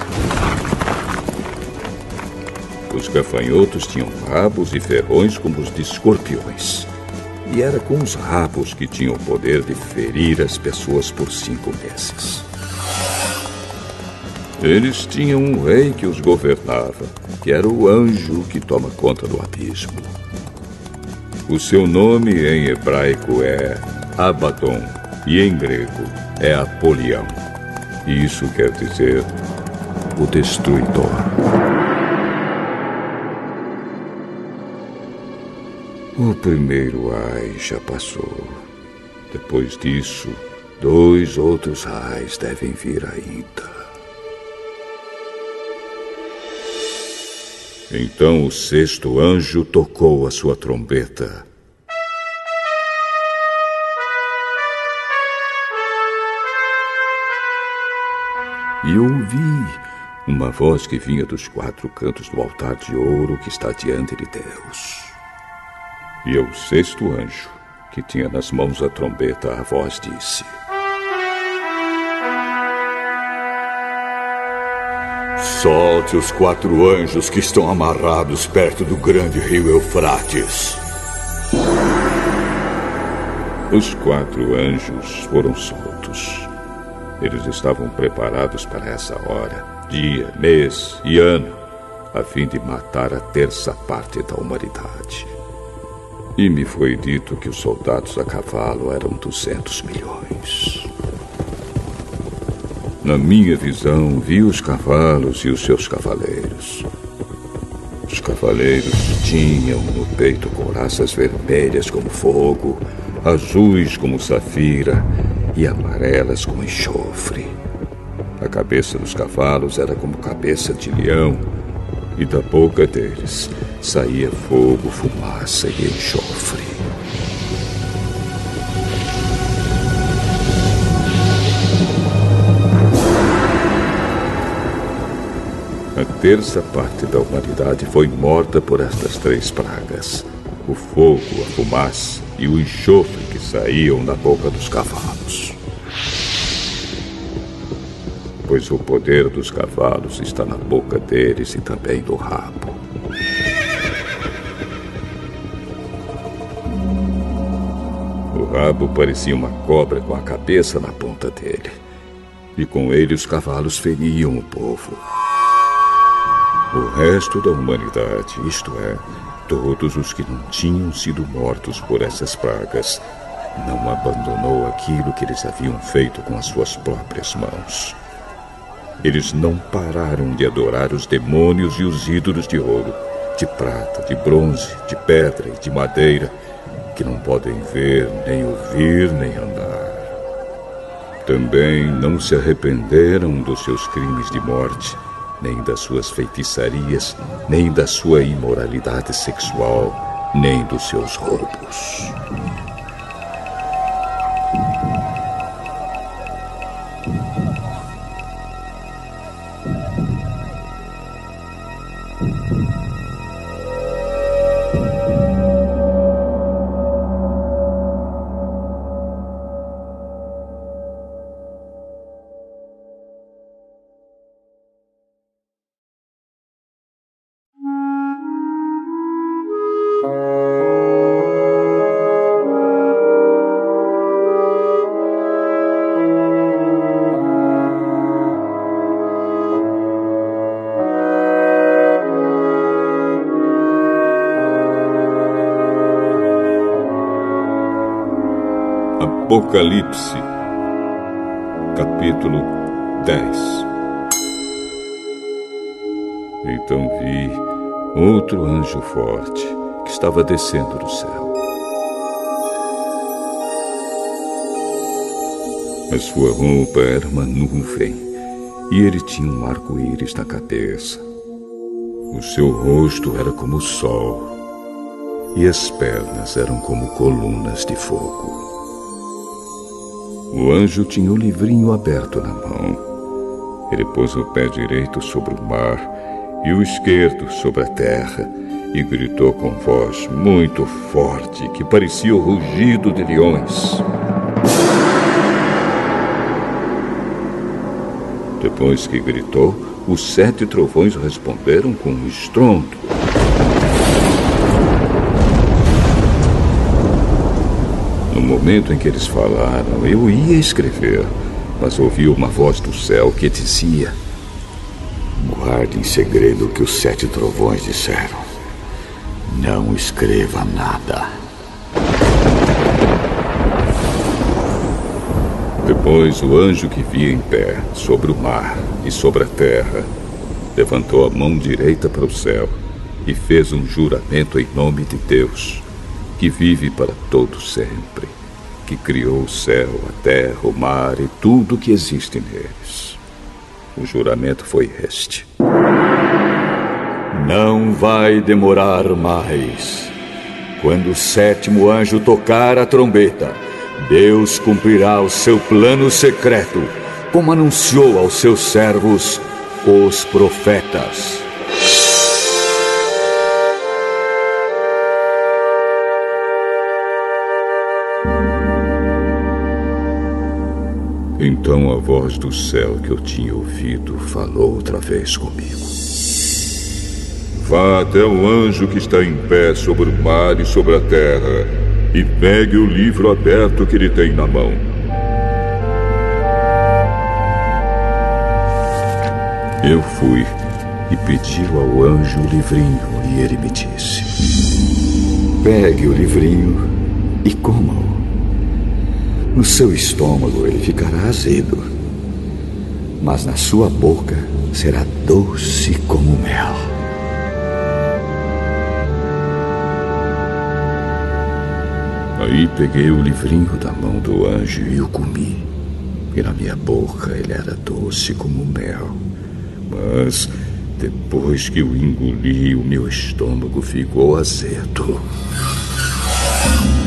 Os gafanhotos tinham rabos e ferrões como os de escorpiões. E era com os rabos que tinham o poder de ferir as pessoas por 5 meses. Eles tinham um rei que os governava, que era o anjo que toma conta do abismo. O seu nome em hebraico é Abaddon e em grego é Apolião. E isso quer dizer o destruidor. O primeiro ai já passou. Depois disso, 2 outros ais devem vir ainda. Então o 6º anjo tocou a sua trombeta. E ouvi uma voz que vinha dos 4 cantos do altar de ouro que está diante de Deus. E ao 6º anjo, que tinha nas mãos a trombeta, a voz disse: Solte os 4 anjos que estão amarrados perto do grande rio Eufrates. Os 4 anjos foram soltos. Eles estavam preparados para essa hora, dia, mês e ano, a fim de matar a 1/3 parte da humanidade. E me foi dito que os soldados a cavalo eram 200 milhões. Na minha visão, vi os cavalos e os seus cavaleiros. Os cavaleiros tinham no peito couraças vermelhas como fogo, azuis como safira e amarelas como enxofre. A cabeça dos cavalos era como cabeça de leão, e da boca deles saía fogo, fumaça e enxofre. Uma terça parte da humanidade foi morta por estas 3 pragas: o fogo, a fumaça e o enxofre que saíam da boca dos cavalos. Pois o poder dos cavalos está na boca deles e também no rabo. O rabo parecia uma cobra com a cabeça na ponta dele. E com ele os cavalos feriam o povo. O resto da humanidade, isto é, todos os que não tinham sido mortos por essas pragas, não abandonou aquilo que eles haviam feito com as suas próprias mãos. Eles não pararam de adorar os demônios e os ídolos de ouro, de prata, de bronze, de pedra e de madeira, que não podem ver, nem ouvir, nem andar. Também não se arrependeram dos seus crimes de morte, nem das suas feitiçarias, nem da sua imoralidade sexual, nem dos seus roubos. Apocalipse, capítulo 10. Então vi outro anjo forte que estava descendo do céu. A sua roupa era uma nuvem e ele tinha um arco-íris na cabeça. O seu rosto era como o sol e as pernas eram como colunas de fogo. O anjo tinha o livrinho aberto na mão. Ele pôs o pé direito sobre o mar e o esquerdo sobre a terra e gritou com voz muito forte que parecia o rugido de leões. Depois que gritou, os 7 trovões responderam com um estrondo. No momento em que eles falaram, eu ia escrever, mas ouvi uma voz do céu que dizia: guarde em segredo o que os 7 trovões disseram. Não escreva nada. Depois o anjo que via em pé, sobre o mar e sobre a terra, levantou a mão direita para o céu e fez um juramento em nome de Deus, que vive para todo sempre, que criou o céu, a terra, o mar e tudo que existe neles. O juramento foi este: não vai demorar mais. Quando o 7º anjo tocar a trombeta, Deus cumprirá o seu plano secreto, como anunciou aos seus servos, os profetas. Então a voz do céu que eu tinha ouvido falou outra vez comigo. Vá até o anjo que está em pé sobre o mar e sobre a terra e pegue o livro aberto que ele tem na mão. Eu fui e pedi ao anjo o livrinho e ele me disse: pegue o livrinho e coma-o. No seu estômago ele ficará azedo, mas na sua boca será doce como mel. Aí peguei o livrinho da mão do anjo e o comi. E na minha boca ele era doce como mel. Mas depois que o engoli, o meu estômago ficou azedo.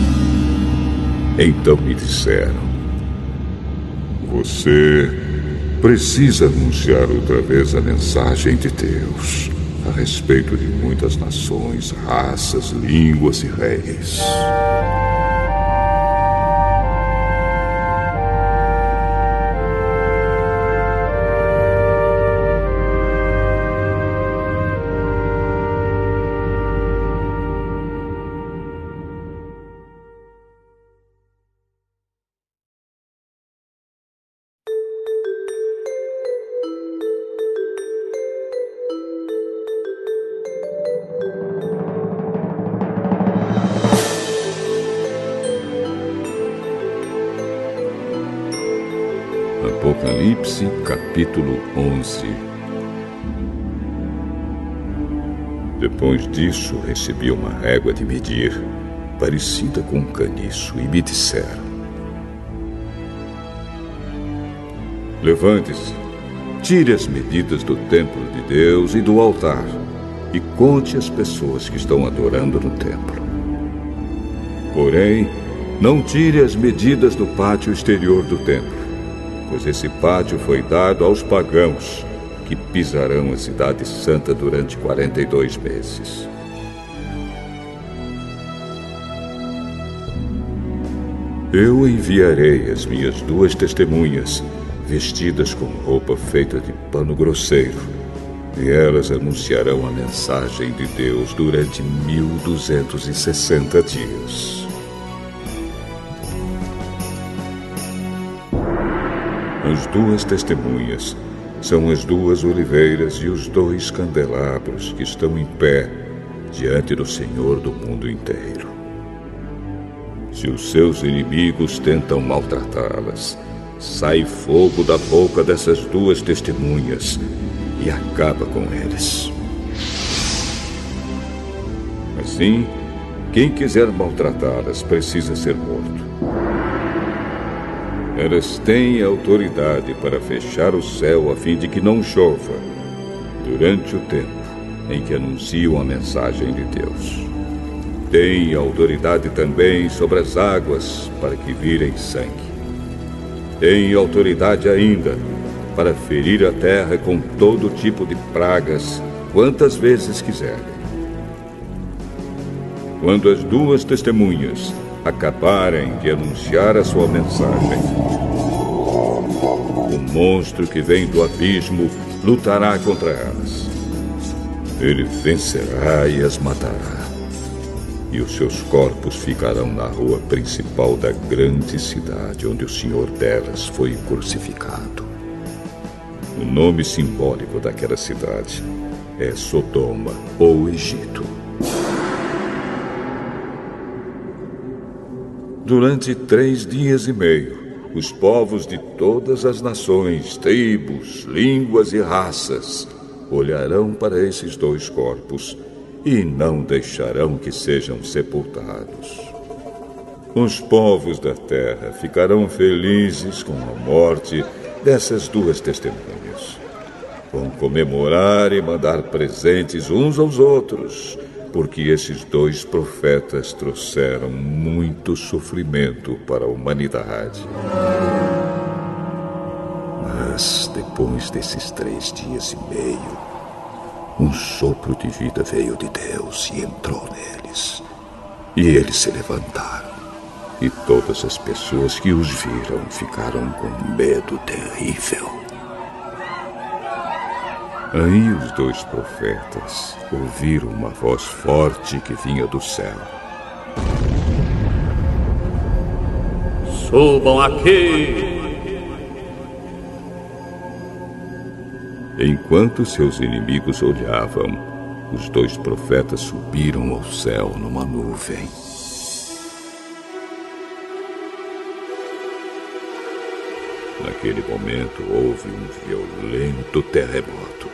Então me disseram: você precisa anunciar outra vez a mensagem de Deus a respeito de muitas nações, raças, línguas e reis. Apocalipse, capítulo 11. Depois disso, recebi uma régua de medir, parecida com um caniço, e me disseram: levante-se, tire as medidas do templo de Deus e do altar, e conte as pessoas que estão adorando no templo. Porém, não tire as medidas do pátio exterior do templo, pois esse pátio foi dado aos pagãos, que pisarão a cidade santa durante 42 meses. Eu enviarei as minhas 2 testemunhas, vestidas com roupa feita de pano grosseiro, e elas anunciarão a mensagem de Deus durante 1260 dias. As 2 testemunhas são as 2 oliveiras e os 2 candelabros que estão em pé diante do Senhor do mundo inteiro. Se os seus inimigos tentam maltratá-las, sai fogo da boca dessas 2 testemunhas e acaba com eles. Assim, quem quiser maltratá-las precisa ser morto. Elas têm autoridade para fechar o céu a fim de que não chova durante o tempo em que anunciam a mensagem de Deus. Têm autoridade também sobre as águas para que virem sangue. Têm autoridade ainda para ferir a terra com todo tipo de pragas, quantas vezes quiserem. Quando as 2 testemunhas acabarem de anunciar a sua mensagem, o monstro que vem do abismo lutará contra elas. Ele vencerá e as matará, e os seus corpos ficarão na rua principal da grande cidade onde o Senhor delas foi crucificado. O nome simbólico daquela cidade é Sodoma ou Egito. Durante 3 dias e meio, os povos de todas as nações, tribos, línguas e raças olharão para esses 2 corpos e não deixarão que sejam sepultados. Os povos da terra ficarão felizes com a morte dessas 2 testemunhas. Vão comemorar e mandar presentes uns aos outros, porque esses 2 profetas trouxeram muito sofrimento para a humanidade. Mas depois desses 3 dias e meio, um sopro de vida veio de Deus e entrou neles. E eles se levantaram. E todas as pessoas que os viram ficaram com medo terrível. Aí os 2 profetas ouviram uma voz forte que vinha do céu. Subam aqui! Enquanto seus inimigos olhavam, os 2 profetas subiram ao céu numa nuvem. Naquele momento houve um violento terremoto.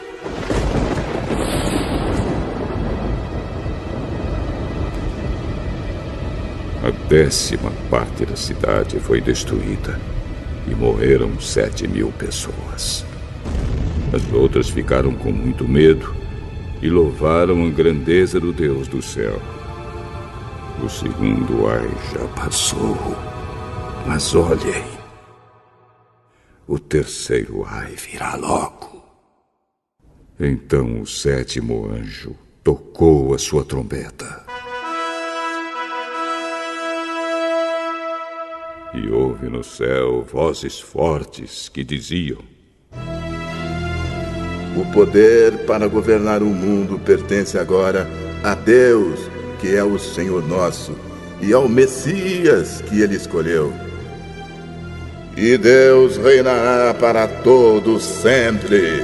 A 10ª parte da cidade foi destruída e morreram 7.000 pessoas. As outras ficaram com muito medo e louvaram a grandeza do Deus do céu. O segundo ai já passou, mas olhem, o terceiro ai virá logo. Então o sétimo anjo tocou a sua trombeta. E houve no céu vozes fortes que diziam: o poder para governar o mundo pertence agora a Deus, que é o Senhor nosso, e ao Messias que ele escolheu. E Deus reinará para todos sempre.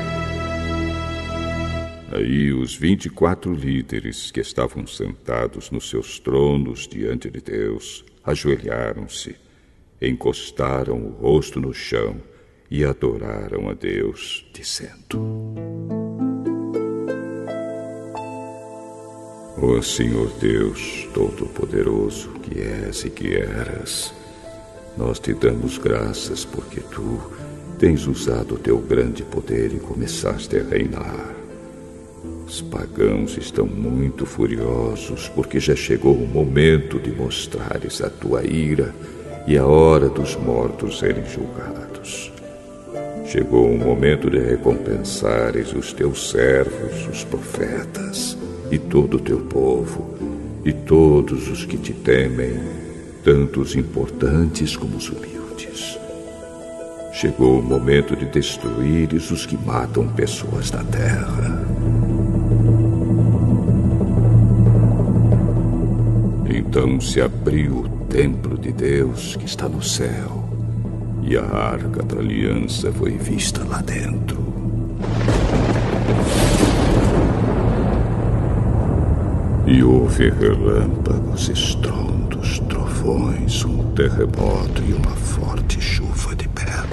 Aí os 24 líderes que estavam sentados nos seus tronos diante de Deus ajoelharam-se, encostaram o rosto no chão e adoraram a Deus, dizendo: ó Senhor Deus Todo-Poderoso, que és e que eras, nós te damos graças porque tu tens usado o teu grande poder e começaste a reinar. Os pagãos estão muito furiosos porque já chegou o momento de mostrares a tua ira e a hora dos mortos serem julgados. Chegou o momento de recompensares os teus servos, os profetas, e todo o teu povo, e todos os que te temem, tanto os importantes como os humildes. Chegou o momento de destruires os que matam pessoas na terra. Então se abriu o templo de Deus que está no céu, e a arca da aliança foi vista lá dentro. E houve relâmpagos, estrondos, trovões, um terremoto e uma forte chuva de pedra.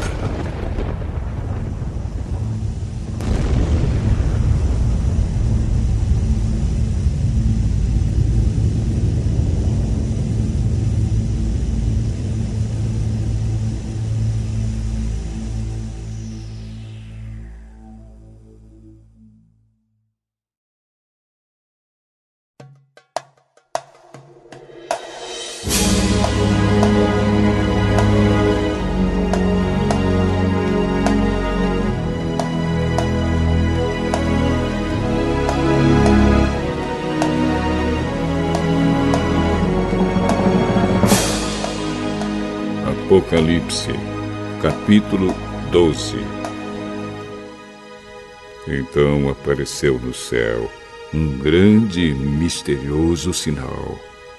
Apocalipse, capítulo 12. Então apareceu no céu um grande e misterioso sinal.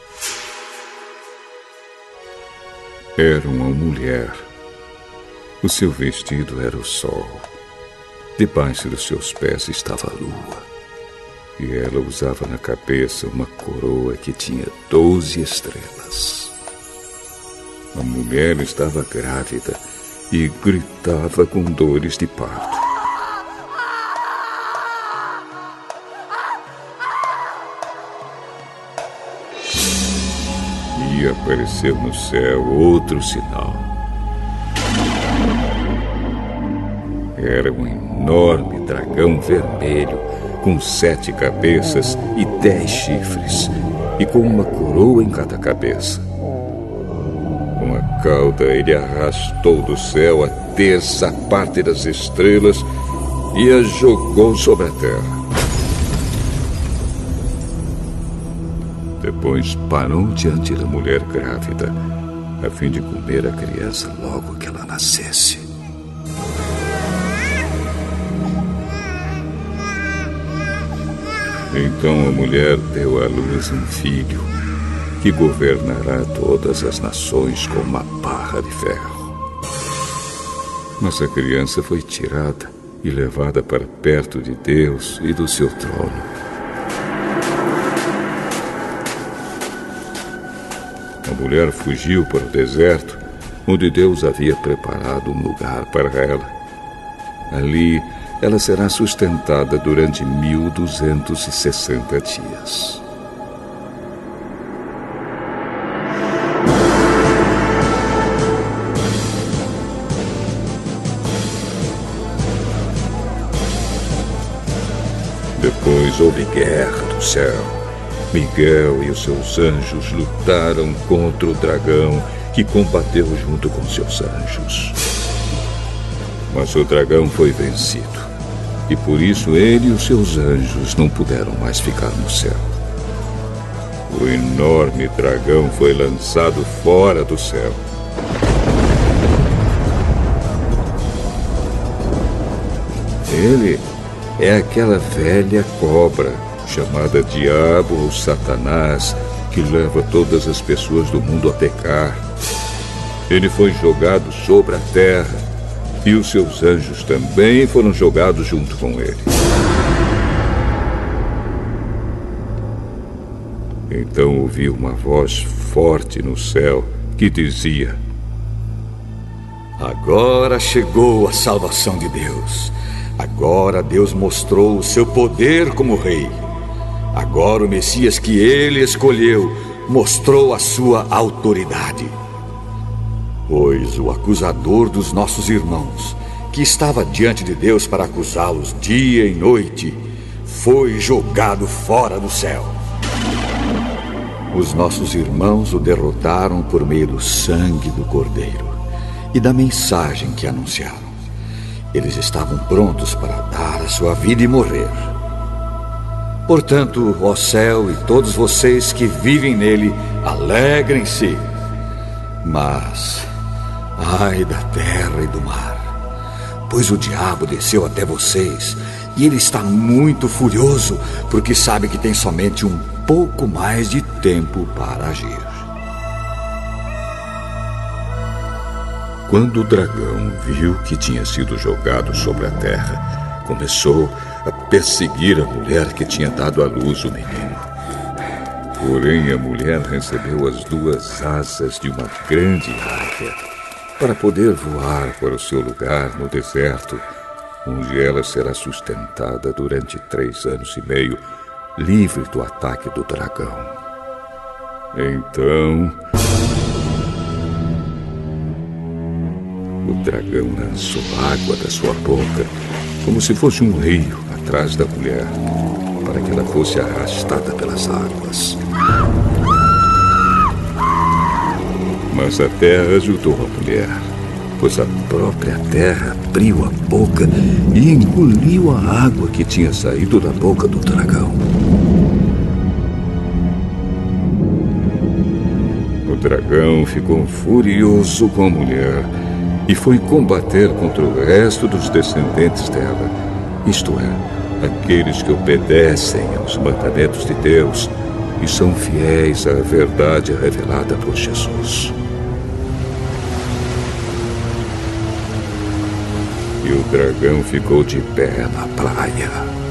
Era uma mulher. O seu vestido era o sol. Debaixo dos seus pés estava a lua. E ela usava na cabeça uma coroa que tinha 12 estrelas. A mulher estava grávida e gritava com dores de parto. E apareceu no céu outro sinal. Era um enorme dragão vermelho com 7 cabeças e 10 chifres, e com uma coroa em cada cabeça. Com a cauda ele arrastou do céu a terça parte das estrelas e as jogou sobre a terra. Depois parou diante da mulher grávida, a fim de comer a criança logo que ela nascesse. Então a mulher deu à luz um filho, que governará todas as nações com uma barra de ferro. Mas a criança foi tirada e levada para perto de Deus e do seu trono. A mulher fugiu para o deserto, onde Deus havia preparado um lugar para ela. Ali, ela será sustentada durante 1260 dias. Depois houve guerra do céu. Miguel e os seus anjos lutaram contra o dragão, que combateu junto com seus anjos. Mas o dragão foi vencido, e por isso ele e os seus anjos não puderam mais ficar no céu. O enorme dragão foi lançado fora do céu. Ele é aquela velha cobra, chamada Diabo ou Satanás, que leva todas as pessoas do mundo a pecar. Ele foi jogado sobre a terra, e os seus anjos também foram jogados junto com ele. Então ouvi uma voz forte no céu que dizia: Agora chegou a salvação de Deus. Agora Deus mostrou o seu poder como rei. Agora o Messias que ele escolheu mostrou a sua autoridade. Pois o acusador dos nossos irmãos, que estava diante de Deus para acusá-los dia e noite, foi jogado fora do céu. Os nossos irmãos o derrotaram por meio do sangue do Cordeiro e da mensagem que anunciaram. Eles estavam prontos para dar a sua vida e morrer. Portanto, ó céu e todos vocês que vivem nele, alegrem-se. Mas, ai da terra e do mar, pois o diabo desceu até vocês e ele está muito furioso, porque sabe que tem somente um pouco mais de tempo para agir. Quando o dragão viu que tinha sido jogado sobre a terra, começou a perseguir a mulher que tinha dado à luz o menino. Porém, a mulher recebeu as 2 asas de uma grande águia para poder voar para o seu lugar no deserto, onde ela será sustentada durante 3 anos e meio, livre do ataque do dragão. Então, o dragão lançou água da sua boca, como se fosse um rio, atrás da mulher, para que ela fosse arrastada pelas águas. Mas a terra ajudou a mulher, pois a própria terra abriu a boca e engoliu a água que tinha saído da boca do dragão. O dragão ficou furioso com a mulher e foi combater contra o resto dos descendentes dela, isto é, aqueles que obedecem aos mandamentos de Deus e são fiéis à verdade revelada por Jesus. E o dragão ficou de pé na praia.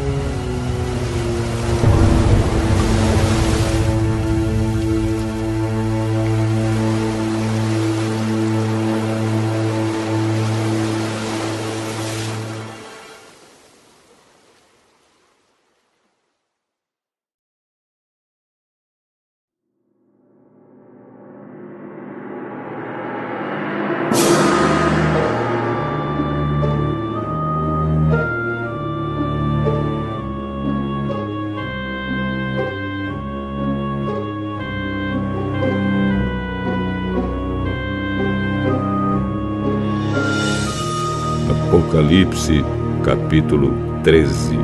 Apocalipse, capítulo 13.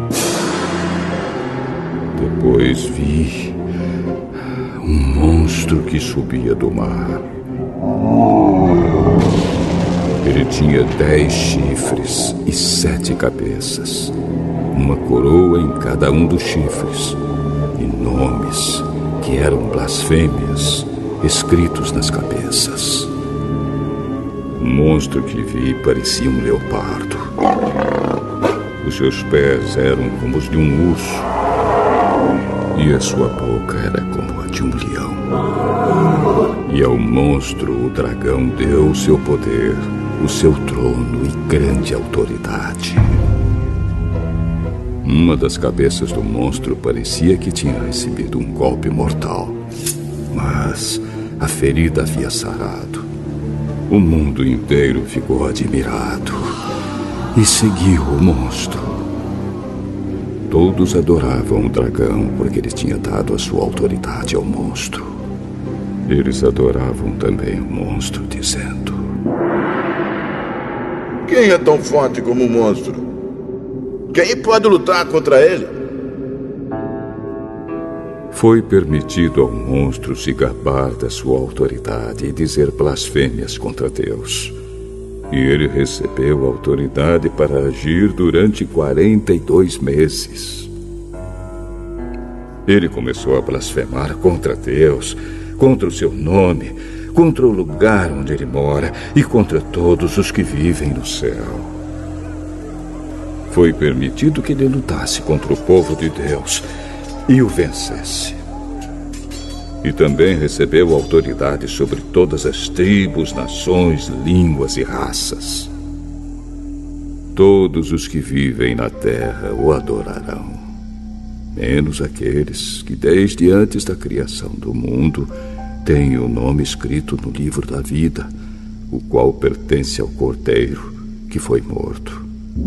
Depois vi um monstro que subia do mar. Ele tinha 10 chifres e 7 cabeças, uma coroa em cada um dos chifres, e nomes que eram blasfêmias escritos nas cabeças. O monstro que vi parecia um leopardo. Os seus pés eram como os de um urso, e a sua boca era como a de um leão. E ao monstro o dragão deu o seu poder, o seu trono e grande autoridade. Uma das cabeças do monstro parecia que tinha recebido um golpe mortal, mas a ferida havia sarado. O mundo inteiro ficou admirado e seguiu o monstro. Todos adoravam o dragão porque ele tinha dado a sua autoridade ao monstro. Eles adoravam também o monstro, dizendo: Quem é tão forte como o monstro? Quem pode lutar contra ele? Foi permitido ao monstro se gabar da sua autoridade e dizer blasfêmias contra Deus. E ele recebeu autoridade para agir durante 42 meses. Ele começou a blasfemar contra Deus, contra o seu nome, contra o lugar onde ele mora e contra todos os que vivem no céu. Foi permitido que ele lutasse contra o povo de Deus e o vencesse. E também recebeu autoridade sobre todas as tribos, nações, línguas e raças. Todos os que vivem na terra o adorarão, menos aqueles que desde antes da criação do mundo têm o nome escrito no livro da vida, o qual pertence ao Cordeiro que foi morto.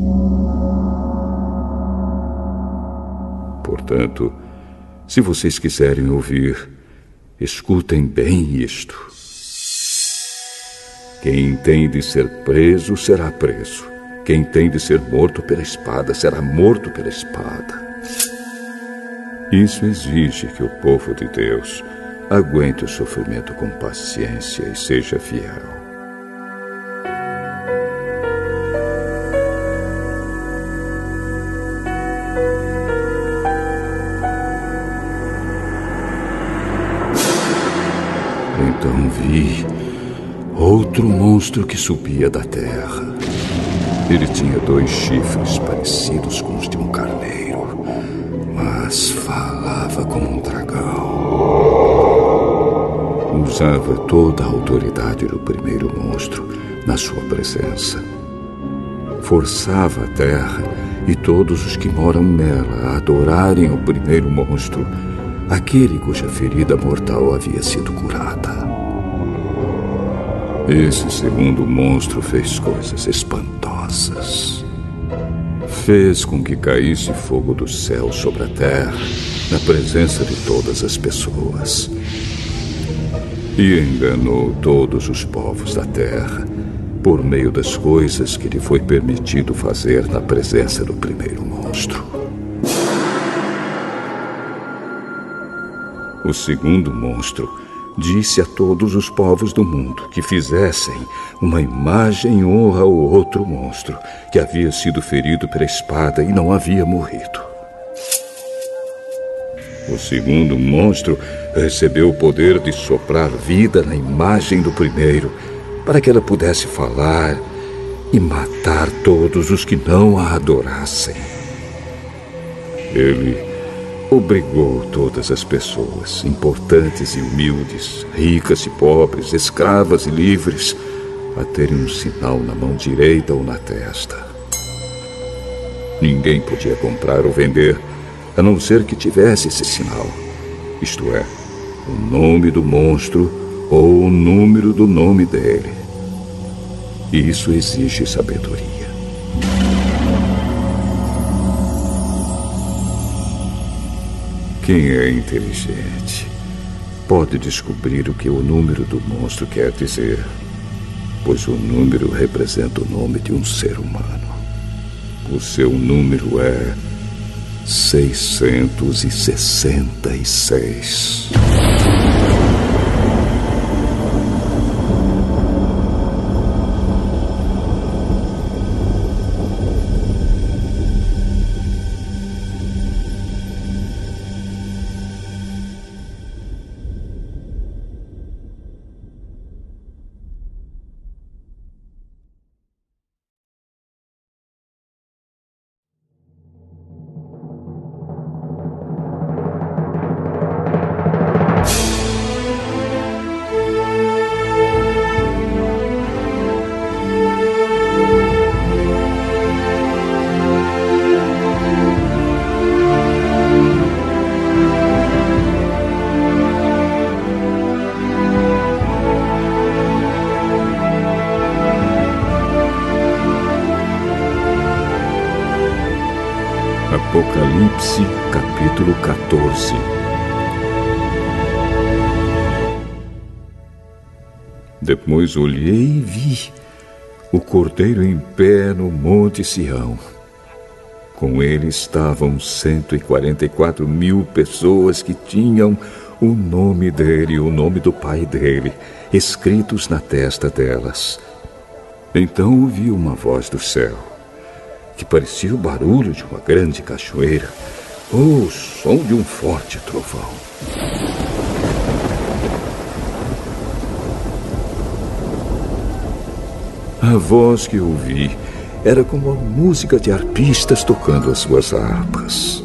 Portanto, se vocês quiserem ouvir, escutem bem isto. Quem tem de ser preso será preso. Quem tem de ser morto pela espada será morto pela espada. Isso exige que o povo de Deus aguente o sofrimento com paciência e seja fiel. Então vi outro monstro que subia da terra. Ele tinha 2 chifres parecidos com os de um carneiro, mas falava como um dragão. Usava toda a autoridade do primeiro monstro na sua presença. Forçava a terra e todos os que moram nela a adorarem o primeiro monstro, aquele cuja ferida mortal havia sido curada. Esse segundo monstro fez coisas espantosas. Fez com que caísse fogo do céu sobre a terra, na presença de todas as pessoas. E enganou todos os povos da terra, por meio das coisas que lhe foi permitido fazer na presença do primeiro monstro. O segundo monstro disse a todos os povos do mundo que fizessem uma imagem em honra ao outro monstro que havia sido ferido pela espada e não havia morrido. O segundo monstro recebeu o poder de soprar vida na imagem do primeiro, para que ela pudesse falar e matar todos os que não a adorassem. Ele obrigou todas as pessoas, importantes e humildes, ricas e pobres, escravas e livres, a terem um sinal na mão direita ou na testa. Ninguém podia comprar ou vender, a não ser que tivesse esse sinal, isto é, o nome do monstro ou o número do nome dele. E isso exige sabedoria. Quem é inteligente pode descobrir o que o número do monstro quer dizer, pois o número representa o nome de um ser humano. O seu número é 666. Apocalipse, capítulo 14. Depois olhei e vi o Cordeiro em pé no Monte Sião. Com ele estavam 144.000 pessoas que tinham o nome dele e o nome do pai dele escritos na testa delas. Então ouvi uma voz do céu, que parecia o barulho de uma grande cachoeira, ou o som de um forte trovão. A voz que ouvi era como a música de arpistas tocando as suas harpas.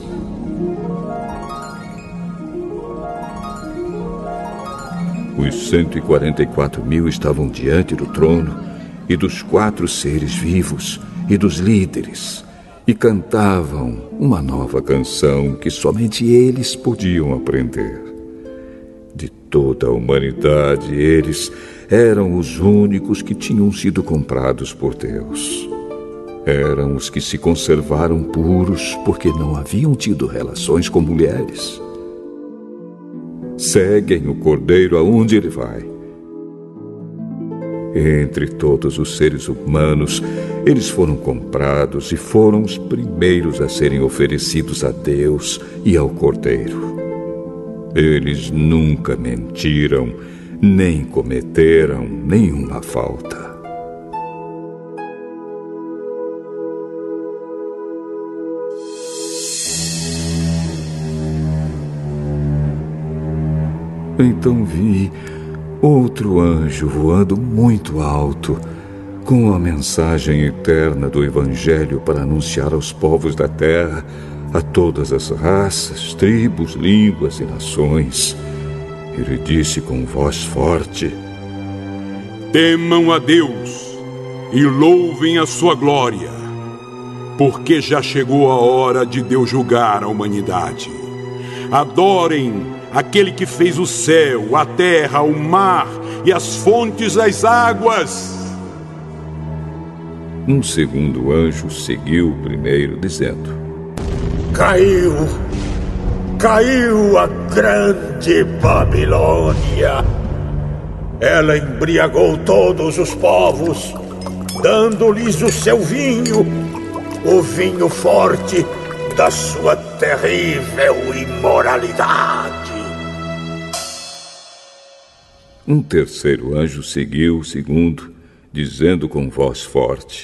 Os 144.000 estavam diante do trono e dos 4 seres vivos e dos líderes, e cantavam uma nova canção que somente eles podiam aprender. De toda a humanidade, eles eram os únicos que tinham sido comprados por Deus. Eram os que se conservaram puros porque não haviam tido relações com mulheres. Seguem o Cordeiro aonde ele vai. Entre todos os seres humanos, eles foram comprados e foram os primeiros a serem oferecidos a Deus e ao Cordeiro. Eles nunca mentiram, nem cometeram nenhuma falta. Então vi outro anjo voando muito alto, com a mensagem eterna do Evangelho para anunciar aos povos da terra, a todas as raças, tribos, línguas e nações. Ele disse com voz forte: temam a Deus e louvem a sua glória, porque já chegou a hora de Deus julgar a humanidade. Adorem aquele que fez o céu, a terra, o mar e as fontes das águas. Um segundo anjo seguiu o primeiro, dizendo: Caiu a grande Babilônia. Ela embriagou todos os povos, dando-lhes o seu vinho, o vinho forte da sua terrível imoralidade. Um terceiro anjo seguiu o segundo, dizendo com voz forte: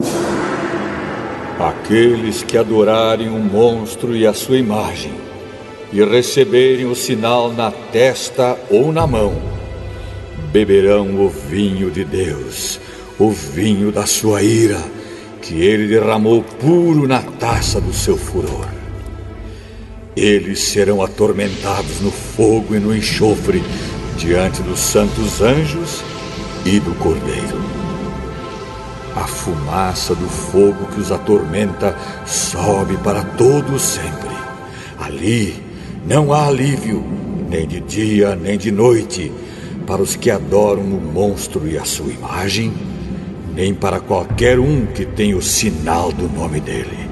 aqueles que adorarem o monstro e a sua imagem, e receberem o sinal na testa ou na mão, beberão o vinho de Deus, o vinho da sua ira, que ele derramou puro na taça do seu furor. Eles serão atormentados no fogo e no enxofre, diante dos santos anjos e do Cordeiro. A fumaça do fogo que os atormenta sobe para todo sempre. Ali não há alívio, nem de dia nem de noite, para os que adoram o monstro e a sua imagem, nem para qualquer um que tenha o sinal do nome dele.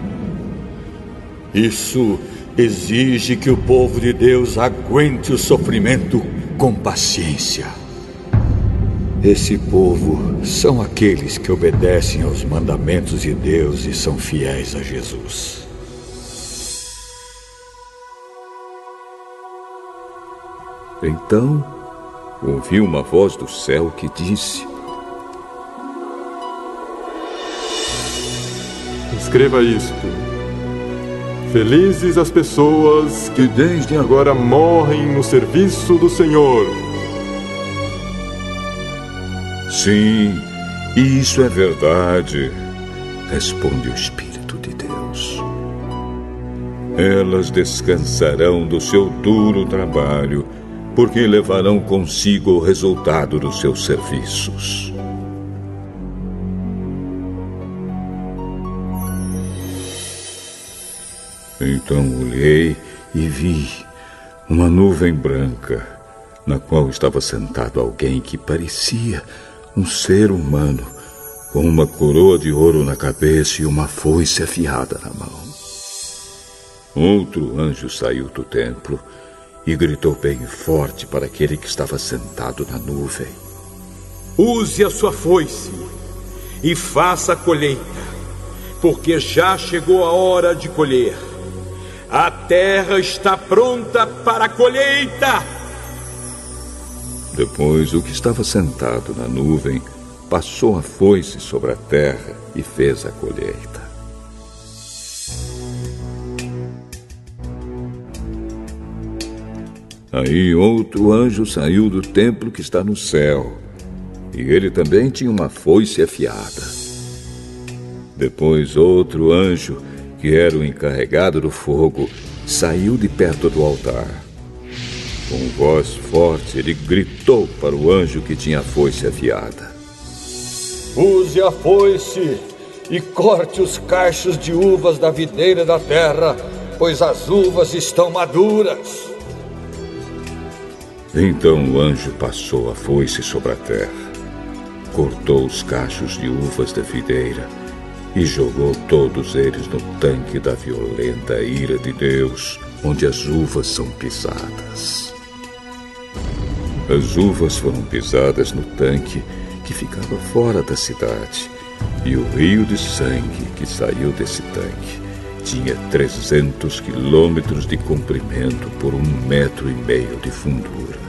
Isso exige que o povo de Deus aguente o sofrimento com paciência. Esse povo são aqueles que obedecem aos mandamentos de Deus e são fiéis a Jesus. Então, ouvi uma voz do céu que disse: escreva isto: felizes as pessoas que desde agora morrem no serviço do Senhor. Sim, isso é verdade, responde o Espírito de Deus. Elas descansarão do seu duro trabalho, porque levarão consigo o resultado dos seus serviços. Então olhei e vi uma nuvem branca, na qual estava sentado alguém que parecia um ser humano, com uma coroa de ouro na cabeça e uma foice afiada na mão. Outro anjo saiu do templo e gritou bem forte para aquele que estava sentado na nuvem: use a sua foice e faça a colheita, porque já chegou a hora de colher. A terra está pronta para a colheita. Depois, o que estava sentado na nuvem passou a foice sobre a terra e fez a colheita. Aí outro anjo saiu do templo que está no céu, e ele também tinha uma foice afiada. Depois outro anjo, que era o encarregado do fogo, saiu de perto do altar. Com voz forte, ele gritou para o anjo que tinha a foice afiada: Use a foice e corte os cachos de uvas da videira da terra, pois as uvas estão maduras. Então o anjo passou a foice sobre a terra, cortou os cachos de uvas da videira e jogou todos eles no tanque da violenta ira de Deus, onde as uvas são pisadas. As uvas foram pisadas no tanque que ficava fora da cidade, e o rio de sangue que saiu desse tanque tinha 300 quilômetros de comprimento por 1,5 metro de fundura.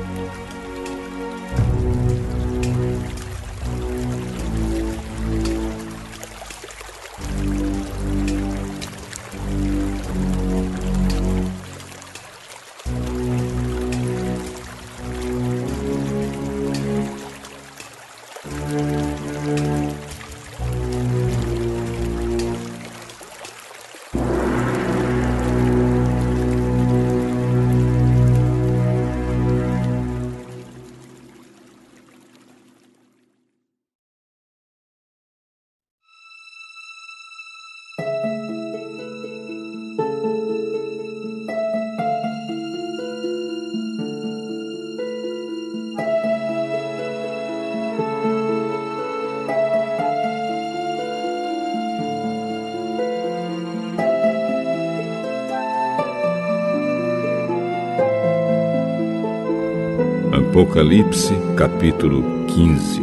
Apocalipse, capítulo 15.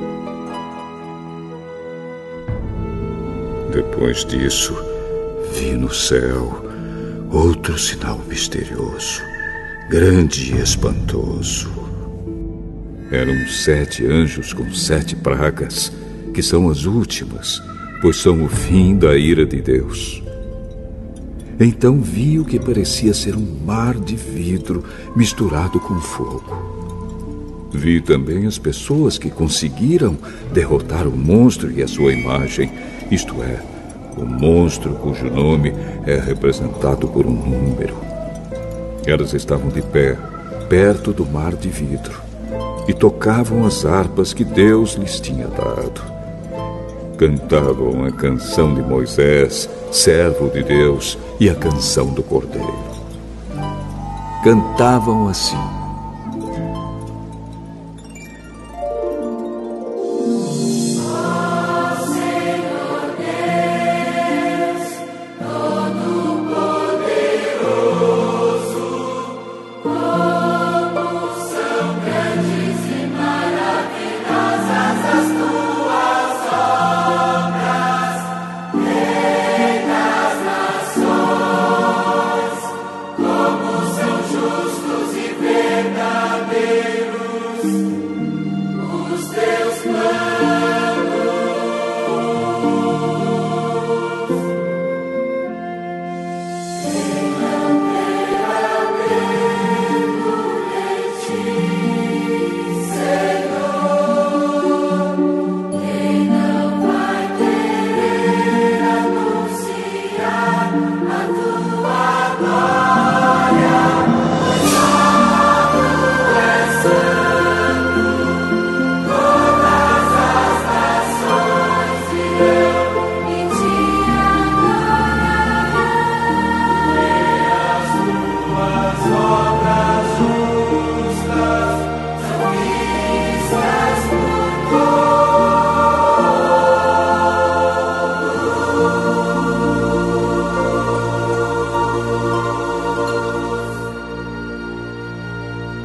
Depois disso, vi no céu outro sinal misterioso, grande e espantoso. Eram 7 anjos com 7 pragas, que são as últimas, pois são o fim da ira de Deus. Então vi o que parecia ser um mar de vidro misturado com fogo. Vi também as pessoas que conseguiram derrotar o monstro e a sua imagem, isto é, o monstro cujo nome é representado por um número. Elas estavam de pé, perto do mar de vidro, e tocavam as harpas que Deus lhes tinha dado. Cantavam a canção de Moisés, servo de Deus, e a canção do Cordeiro. Cantavam assim: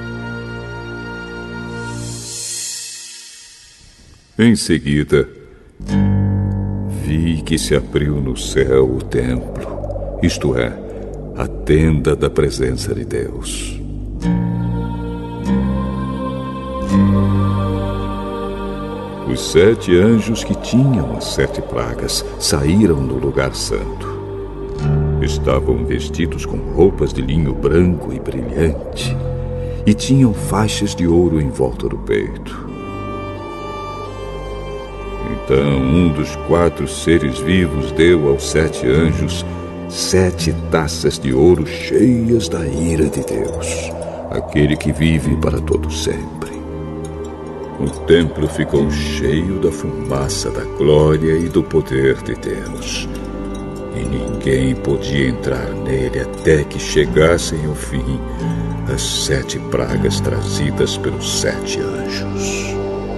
Em seguida, que se abriu no céu o templo, isto é, a tenda da presença de Deus. Os 7 anjos que tinham as 7 pragas saíram do lugar santo. Estavam vestidos com roupas de linho branco e brilhante e tinham faixas de ouro em volta do peito. Então um dos 4 seres vivos deu aos 7 anjos 7 taças de ouro cheias da ira de Deus, aquele que vive para todo sempre. O templo ficou cheio da fumaça da glória e do poder de Deus. E ninguém podia entrar nele até que chegassem ao fim as 7 pragas trazidas pelos 7 anjos.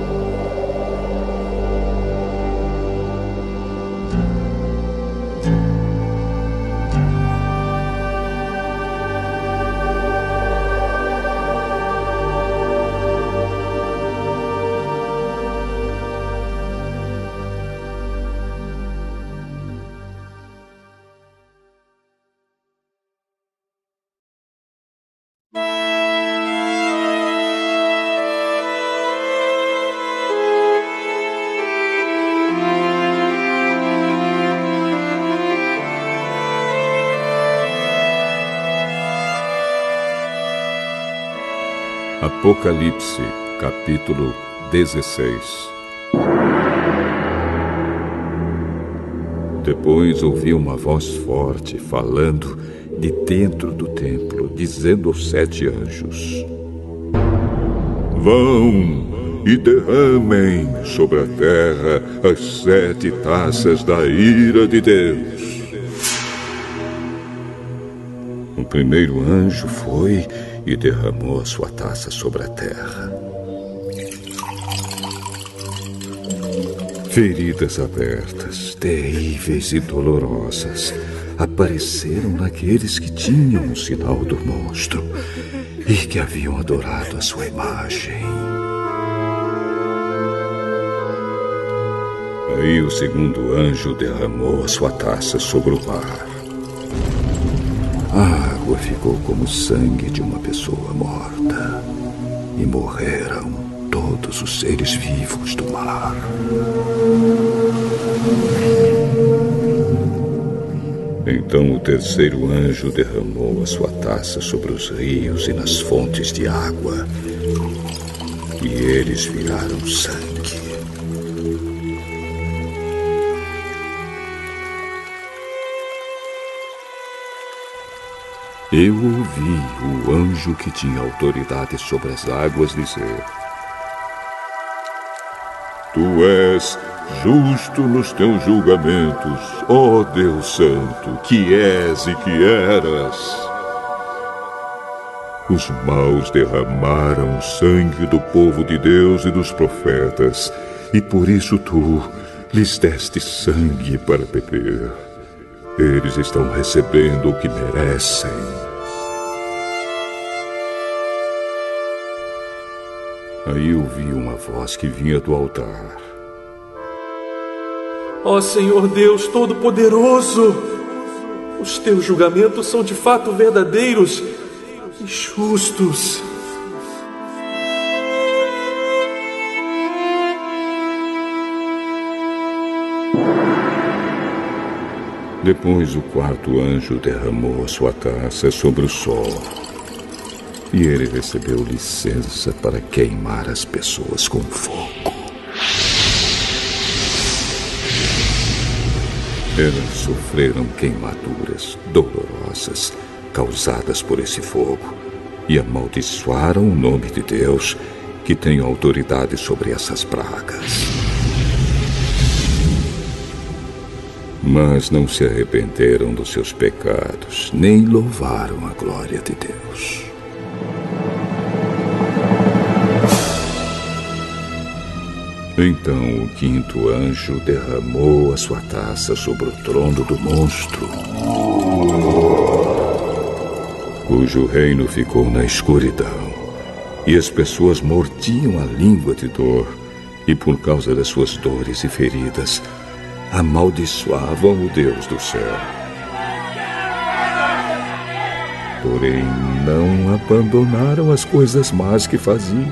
Apocalipse, capítulo 16. Depois ouvi uma voz forte falando de dentro do templo, dizendo aos 7 anjos: Vão e derramem sobre a terra as 7 taças da ira de Deus. O primeiro anjo foi e derramou a sua taça sobre a terra. Feridas abertas, terríveis e dolorosas, apareceram naqueles que tinham o sinal do monstro e que haviam adorado a sua imagem. Aí o segundo anjo derramou a sua taça sobre o mar. A água ficou como o sangue de uma pessoa morta, e morreram todos os seres vivos do mar. Então o terceiro anjo derramou a sua taça sobre os rios e nas fontes de água, e eles viraram sangue. Eu ouvi o anjo que tinha autoridade sobre as águas dizer: Tu és justo nos teus julgamentos, ó Deus Santo, que és e que eras. Os maus derramaram o sangue do povo de Deus e dos profetas, e por isso tu lhes deste sangue para beber. Eles estão recebendo o que merecem. Aí ouvi uma voz que vinha do altar. Ó Senhor Deus Todo-Poderoso, os teus julgamentos são de fato verdadeiros e justos. Depois o quarto anjo derramou a sua taça sobre o sol, e ele recebeu licença para queimar as pessoas com fogo. Elas sofreram queimaduras dolorosas causadas por esse fogo e amaldiçoaram o nome de Deus, que tem autoridade sobre essas pragas. Mas não se arrependeram dos seus pecados, nem louvaram a glória de Deus. Então o quinto anjo derramou a sua taça sobre o trono do monstro, cujo reino ficou na escuridão, e as pessoas mordiam a língua de dor, e por causa das suas dores e feridas, amaldiçoavam o Deus do céu. Porém, não abandonaram as coisas más que faziam.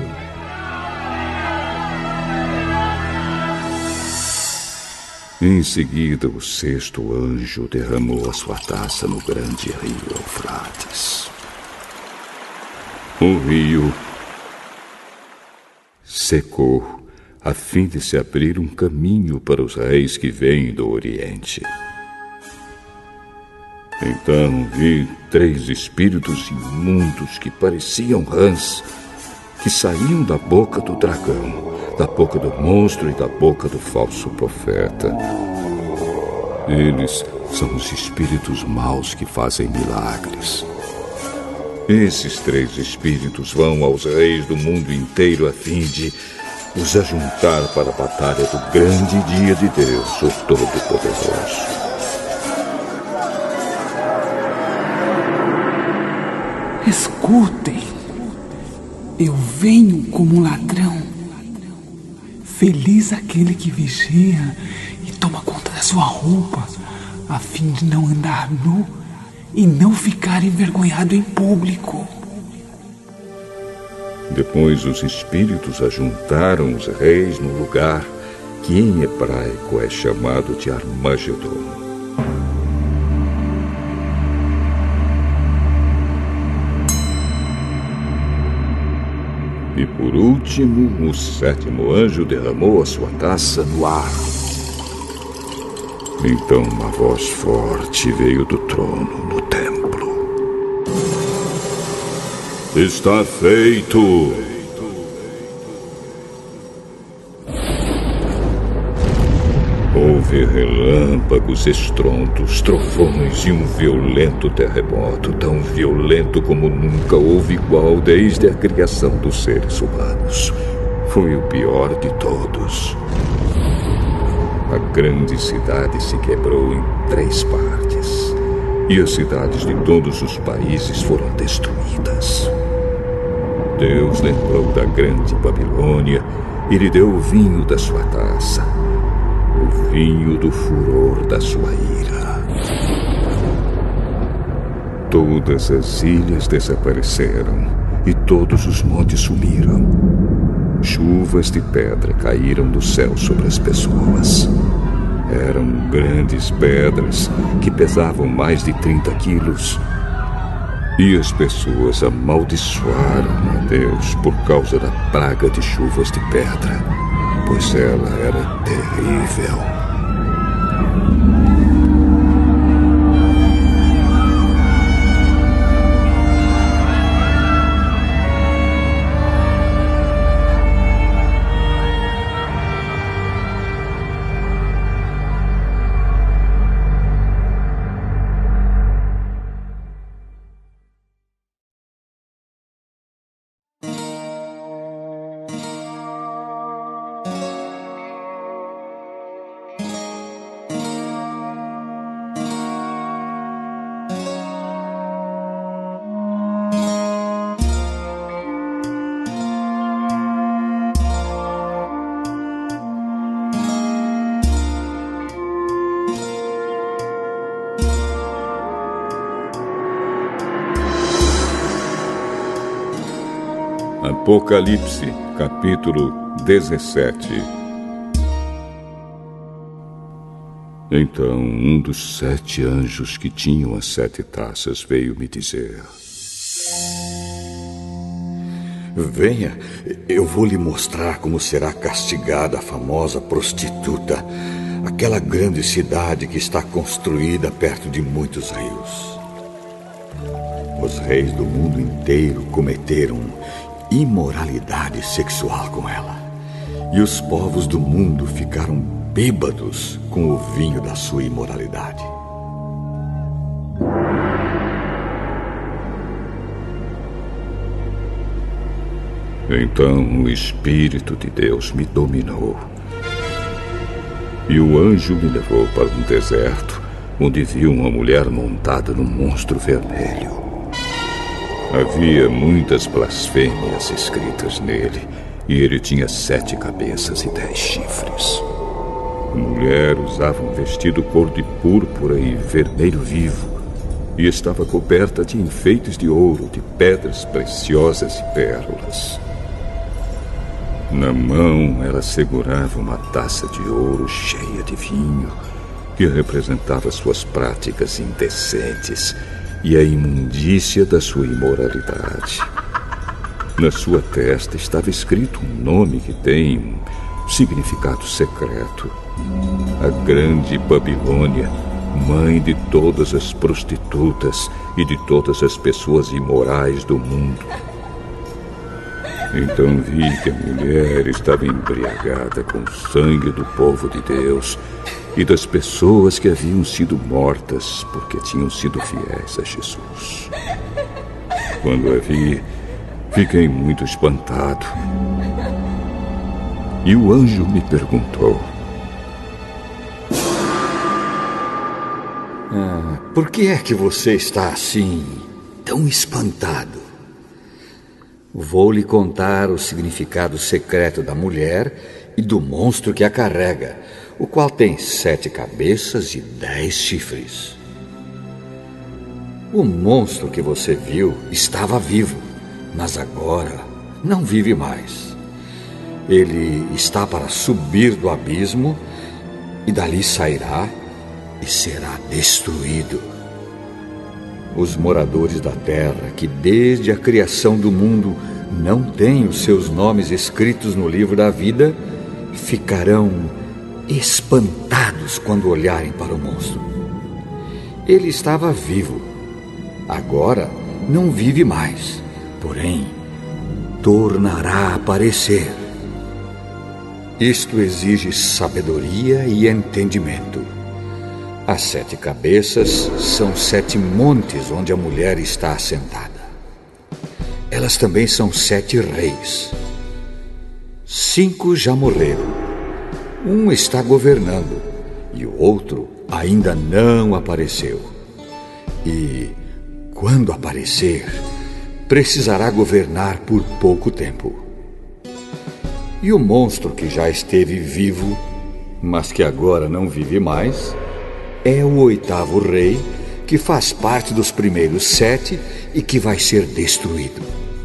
Em seguida, o sexto anjo derramou a sua taça no grande rio Eufrates. O rio secou, a fim de se abrir um caminho para os reis que vêm do Oriente. Então vi 3 espíritos imundos que pareciam rãs, que saíam da boca do dragão, da boca do monstro e da boca do falso profeta. Eles são os espíritos maus que fazem milagres. Esses 3 espíritos vão aos reis do mundo inteiro a fim de os ajuntar para a batalha do grande dia de Deus, o Todo-Poderoso. Escutem, eu venho como um ladrão. Feliz aquele que vigia e toma conta da sua roupa, a fim de não andar nu e não ficar envergonhado em público. Depois os espíritos ajuntaram os reis no lugar que em hebraico é chamado de Armagedon. E por último, o 7º anjo derramou a sua taça no ar. Então uma voz forte veio do trono no templo. Está feito! Houve relâmpagos, estrondos, trovões e um violento terremoto, tão violento como nunca houve igual desde a criação dos seres humanos. Foi o pior de todos. A grande cidade se quebrou em 3 partes, e as cidades de todos os países foram destruídas. Deus lembrou da grande Babilônia e lhe deu o vinho da sua taça, o vinho do furor da sua ira. Todas as ilhas desapareceram e todos os montes sumiram. Chuvas de pedra caíram do céu sobre as pessoas. Eram grandes pedras que pesavam mais de 30 quilos. E as pessoas amaldiçoaram a Deus por causa da praga de chuvas de pedra, pois ela era terrível. Apocalipse, capítulo 17. Então, um dos 7 anjos que tinham as 7 taças veio me dizer: Venha, eu vou lhe mostrar como será castigada a famosa prostituta, aquela grande cidade que está construída perto de muitos rios. Os reis do mundo inteiro cometeram imoralidade sexual com ela, e os povos do mundo ficaram bêbados com o vinho da sua imoralidade. Então o Espírito de Deus me dominou, e o anjo me levou para um deserto, onde vi uma mulher montada num monstro vermelho. Havia muitas blasfêmias escritas nele, e ele tinha 7 cabeças e 10 chifres. mulher usava um vestido cor de púrpura e vermelho vivo e estava coberta de enfeites de ouro, de pedras preciosas e pérolas. Na mão, ela segurava uma taça de ouro cheia de vinho, que representava suas práticas indecentes e a imundícia da sua imoralidade. Na sua testa estava escrito um nome que tem um significado secreto: a Grande Babilônia, mãe de todas as prostitutas e de todas as pessoas imorais do mundo. Então vi que a mulher estava embriagada com o sangue do povo de Deus e das pessoas que haviam sido mortas porque tinham sido fiéis a Jesus. Quando a vi, fiquei muito espantado. E o anjo me perguntou: por que é que você está assim, tão espantado? Vou lhe contar o significado secreto da mulher e do monstro que a carrega, o qual tem 7 cabeças e 10 chifres. O monstro que você viu estava vivo, mas agora não vive mais. Ele está para subir do abismo e dali sairá e será destruído. Os moradores da terra, que desde a criação do mundo não têm os seus nomes escritos no livro da vida, ficarão espantados quando olharem para o monstro. Ele estava vivo, agora não vive mais, porém tornará a aparecer. Isto exige sabedoria e entendimento. As 7 cabeças são 7 montes onde a mulher está assentada. Elas também são 7 reis. 5 já morreram. Um está governando e o outro ainda não apareceu. E, quando aparecer, precisará governar por pouco tempo. E o monstro que já esteve vivo, mas que agora não vive mais, é o 8º rei, que faz parte dos primeiros 7 e que vai ser destruído.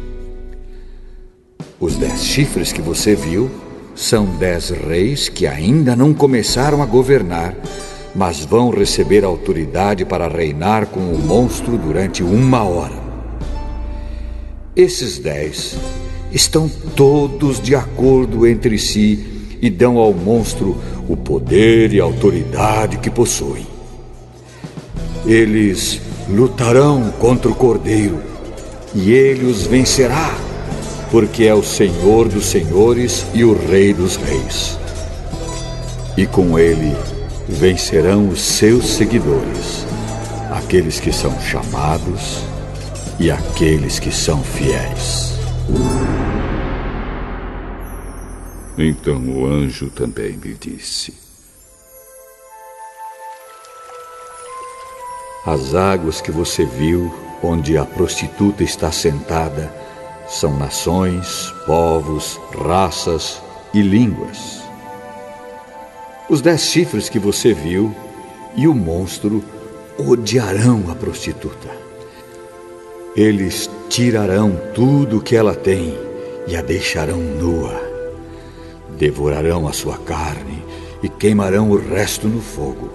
Os 10 chifres que você viu são 10 reis que ainda não começaram a governar, mas vão receber autoridade para reinar com o monstro durante 1 hora. Esses 10 estão todos de acordo entre si e dão ao monstro o poder e a autoridade que possuem. Eles lutarão contra o Cordeiro e ele os vencerá, porque é o Senhor dos senhores e o Rei dos reis. E com ele vencerão os seus seguidores, aqueles que são chamados e aqueles que são fiéis. Então o anjo também me disse: as águas que você viu, onde a prostituta está sentada, são nações, povos, raças e línguas. Os 10 chifres que você viu e o monstro odiarão a prostituta. Eles tirarão tudo o que ela tem e a deixarão nua. Devorarão a sua carne e queimarão o resto no fogo.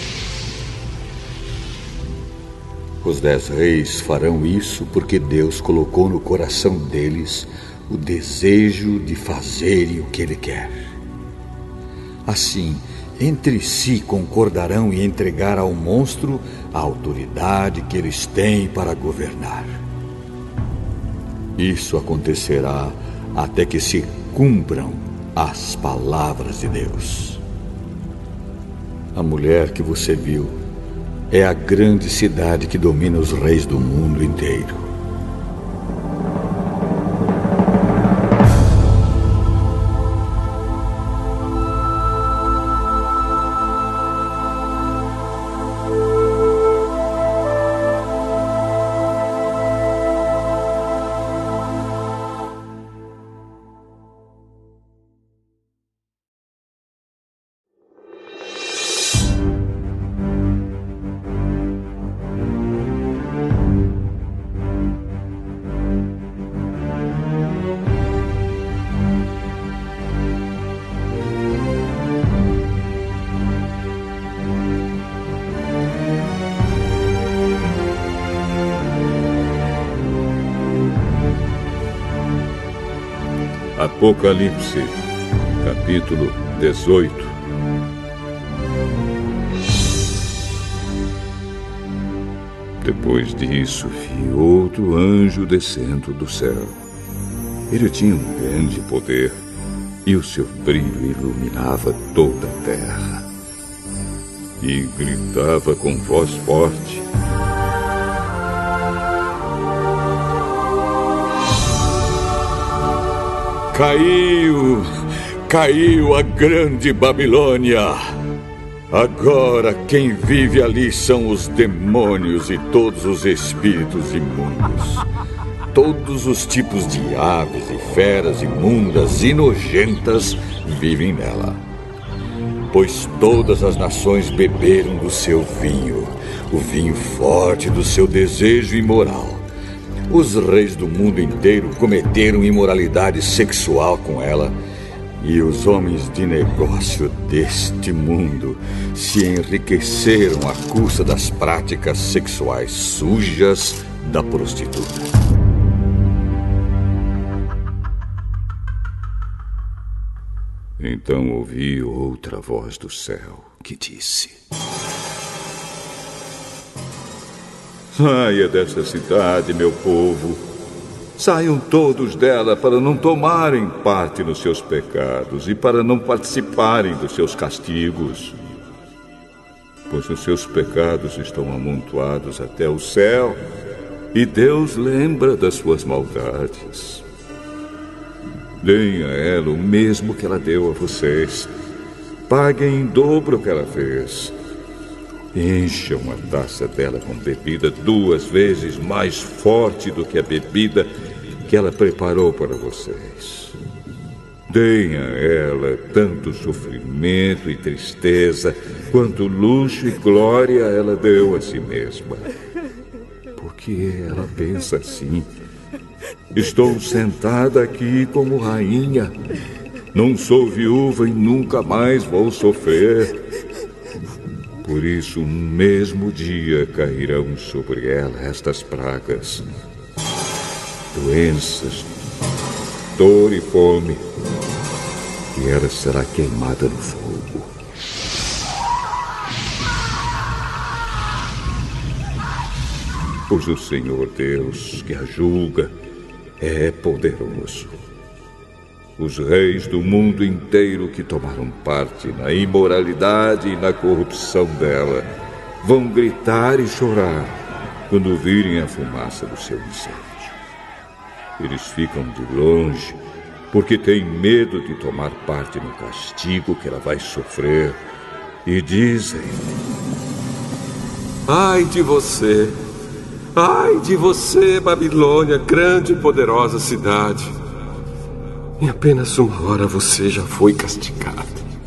Os 10 reis farão isso porque Deus colocou no coração deles o desejo de fazerem o que Ele quer. Assim, entre si concordarão em entregar ao monstro a autoridade que eles têm para governar. Isso acontecerá até que se cumpram as palavras de Deus. A mulher que você viu é a grande cidade que domina os reis do mundo inteiro. Apocalipse, capítulo 18. Depois disso, vi outro anjo descendo do céu. Ele tinha um grande poder, e o seu brilho iluminava toda a terra. E gritava com voz forte: Caiu a grande Babilônia. Agora quem vive ali são os demônios e todos os espíritos imundos. Todos os tipos de aves e feras imundas e nojentas vivem nela. Pois todas as nações beberam do seu vinho, o vinho forte do seu desejo imoral. Os reis do mundo inteiro cometeram imoralidade sexual com ela, e os homens de negócio deste mundo se enriqueceram à custa das práticas sexuais sujas da prostituta. Então ouvi outra voz do céu que disse: Saia dessa cidade, meu povo. Saiam todos dela para não tomarem parte nos seus pecados e para não participarem dos seus castigos. Pois os seus pecados estão amontoados até o céu e Deus lembra das suas maldades. Deem a ela o mesmo que ela deu a vocês. Paguem em dobro o que ela fez. Encham a taça dela com bebida 2 vezes mais forte do que a bebida que ela preparou para vocês. Deem a ela tanto sofrimento e tristeza quanto luxo e glória ela deu a si mesma. Porque ela pensa assim: estou sentada aqui como rainha. Não sou viúva e nunca mais vou sofrer. Por isso, no mesmo dia cairão sobre ela estas pragas: doenças, dor e fome, e ela será queimada no fogo. Pois o Senhor Deus, que a julga, é poderoso. Os reis do mundo inteiro que tomaram parte na imoralidade e na corrupção dela vão gritar e chorar quando virem a fumaça do seu incêndio. Eles ficam de longe porque têm medo de tomar parte no castigo que ela vai sofrer e dizem: Ai de você! Ai de você, Babilônia, grande e poderosa cidade! Em apenas uma hora você já foi castigado.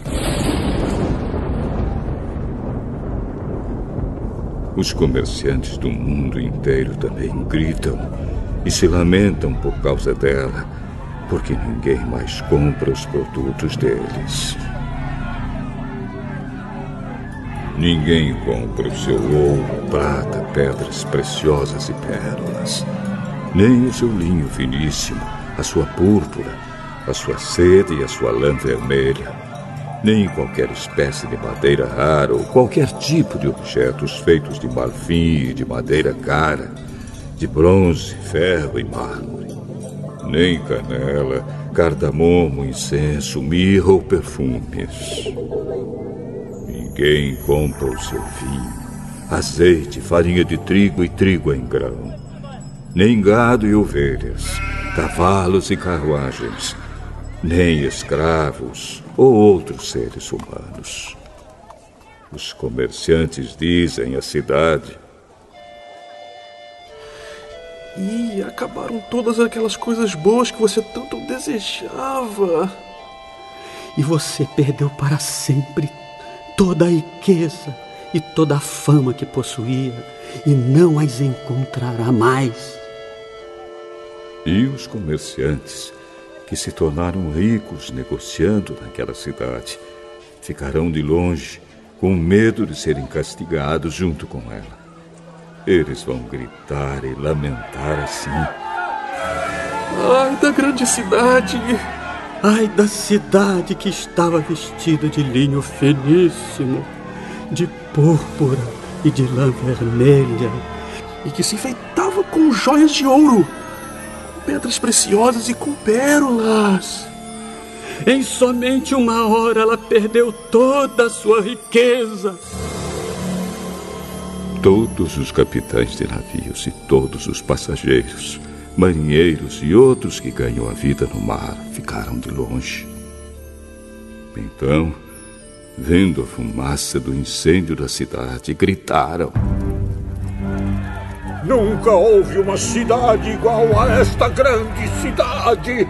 Os comerciantes do mundo inteiro também gritam e se lamentam por causa dela, porque ninguém mais compra os produtos deles. Ninguém compra o seu ouro, prata, pedras preciosas e pérolas, nem o seu linho finíssimo, a sua púrpura, a sua seda e a sua lã vermelha, nem qualquer espécie de madeira rara ou qualquer tipo de objetos feitos de marfim e de madeira cara, de bronze, ferro e mármore, nem canela, cardamomo, incenso, mirra ou perfumes. Ninguém compra o seu vinho, azeite, farinha de trigo e trigo em grão, nem gado e ovelhas, cavalos e carruagens, nem escravos ou outros seres humanos. Os comerciantes dizem à cidade: E acabaram todas aquelas coisas boas que você tanto desejava. E você perdeu para sempre toda a riqueza e toda a fama que possuía, e não as encontrará mais. E os comerciantes, que se tornaram ricos negociando naquela cidade, ficarão de longe, com medo de serem castigados junto com ela. Eles vão gritar e lamentar assim: Ai da grande cidade! Ai da cidade que estava vestida de linho finíssimo, de púrpura e de lã vermelha, e que se enfeitava com joias de ouro, com pedras preciosas e com pérolas. Em somente uma hora ela perdeu toda a sua riqueza. Todos os capitães de navios e todos os passageiros, marinheiros e outros que ganham a vida no mar ficaram de longe. Então, vendo a fumaça do incêndio da cidade, gritaram: Nunca houve uma cidade igual a esta grande cidade!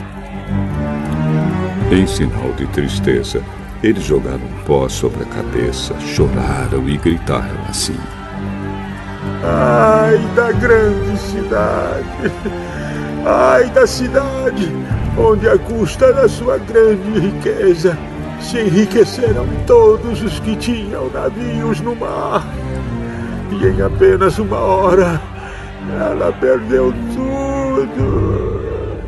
Em sinal de tristeza, eles jogaram pó sobre a cabeça, choraram e gritaram assim: Ai da grande cidade! Ai da cidade onde, à custa da sua grande riqueza, se enriqueceram todos os que tinham navios no mar. E em apenas uma hora, ela perdeu tudo.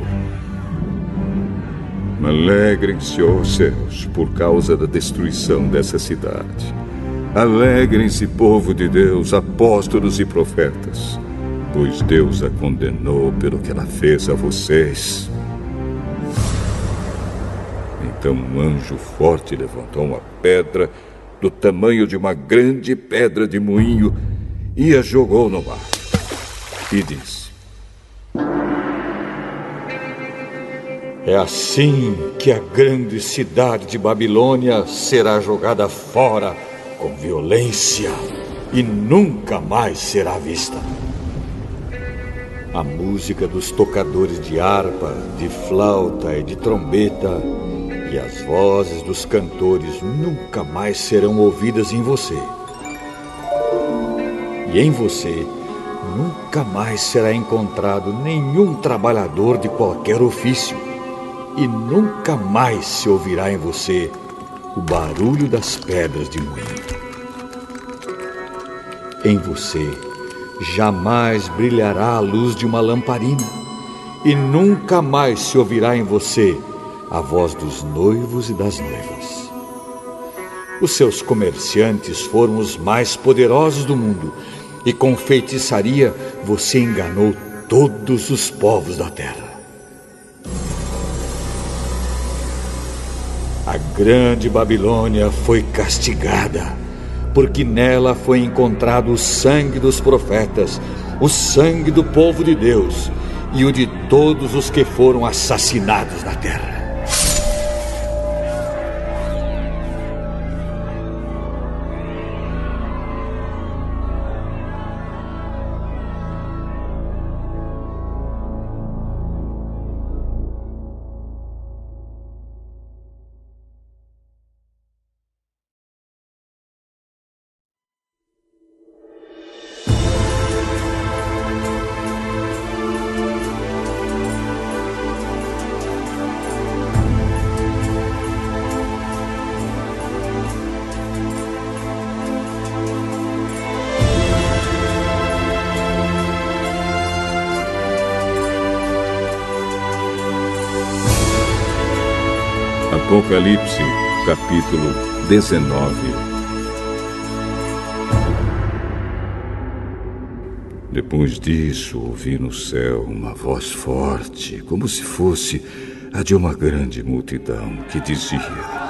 Alegrem-se, ó céus, por causa da destruição dessa cidade. Alegrem-se, povo de Deus, apóstolos e profetas, pois Deus a condenou pelo que ela fez a vocês. Então um anjo forte levantou uma pedra do tamanho de uma grande pedra de moinho e a jogou no mar. E disse: É assim que a grande cidade de Babilônia será jogada fora com violência e nunca mais será vista. A música dos tocadores de harpa, de flauta e de trombeta e as vozes dos cantores nunca mais serão ouvidas em você. E em você nunca mais será encontrado nenhum trabalhador de qualquer ofício. E nunca mais se ouvirá em você o barulho das pedras de moinho. Em você jamais brilhará a luz de uma lamparina, e nunca mais se ouvirá em você a voz dos noivos e das noivas. Os seus comerciantes foram os mais poderosos do mundo, e com feitiçaria você enganou todos os povos da terra. A grande Babilônia foi castigada, porque nela foi encontrado o sangue dos profetas, o sangue do povo de Deus e o de todos os que foram assassinados na terra. Apocalipse, capítulo 19. Depois disso, ouvi no céu uma voz forte, como se fosse a de uma grande multidão, que dizia: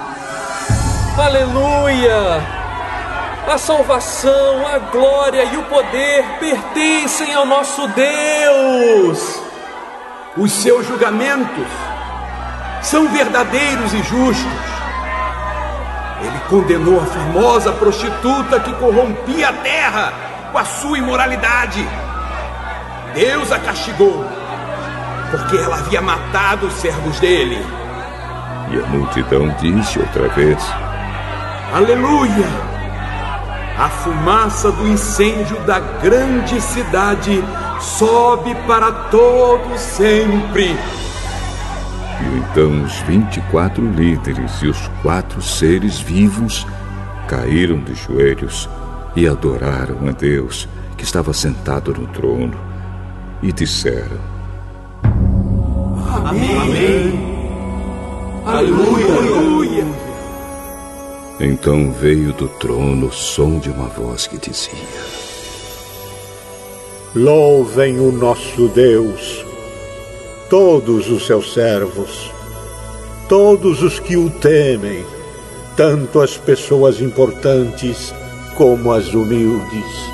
Aleluia! A salvação, a glória e o poder pertencem ao nosso Deus! Os seus julgamentos são verdadeiros e justos. Ele condenou a famosa prostituta que corrompia a terra com a sua imoralidade. Deus a castigou, porque ela havia matado os servos dele. E a multidão disse outra vez: Aleluia! A fumaça do incêndio da grande cidade sobe para todo sempre. E então os 24 líderes e os 4 seres vivos caíram de joelhos e adoraram a Deus, que estava sentado no trono, e disseram: Amém. Aleluia! Então veio do trono o som de uma voz que dizia: Louvem o nosso Deus, todos os seus servos, todos os que o temem, tanto as pessoas importantes como as humildes.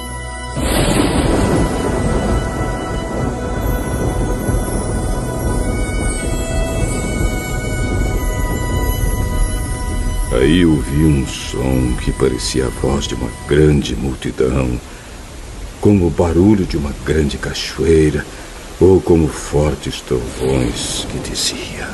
Aí ouvi um som que parecia a voz de uma grande multidão, como o barulho de uma grande cachoeira, ou como fortes trovões, que dizia: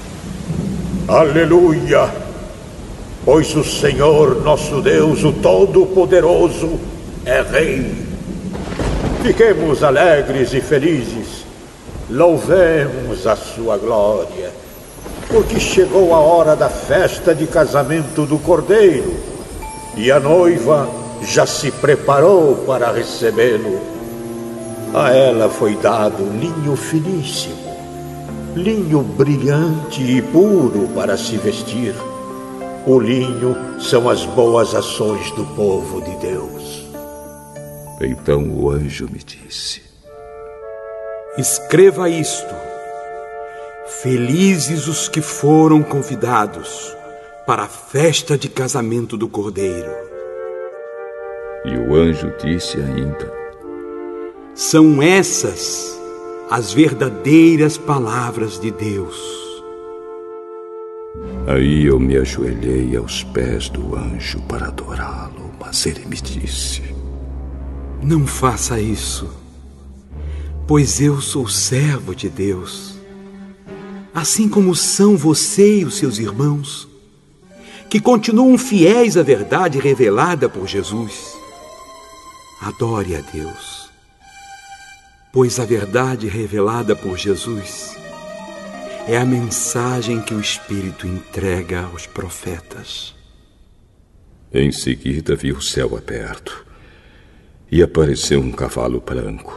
Aleluia! Pois o Senhor nosso Deus, o Todo-Poderoso, é Rei. Fiquemos alegres e felizes, louvemos a sua glória, porque chegou a hora da festa de casamento do Cordeiro, e a noiva já se preparou para recebê-lo. A ela foi dado linho finíssimo, linho brilhante e puro para se vestir. O linho são as boas ações do povo de Deus. Então o anjo me disse: Escreva isto: Felizes os que foram convidados para a festa de casamento do Cordeiro. E o anjo disse ainda: São essas as verdadeiras palavras de Deus. Aí eu me ajoelhei aos pés do anjo para adorá-lo, mas ele me disse: Não faça isso, pois eu sou servo de Deus, assim como são você e os seus irmãos, que continuam fiéis à verdade revelada por Jesus. Adore a Deus, pois a verdade revelada por Jesus é a mensagem que o Espírito entrega aos profetas. Em seguida vi o céu aberto e apareceu um cavalo branco.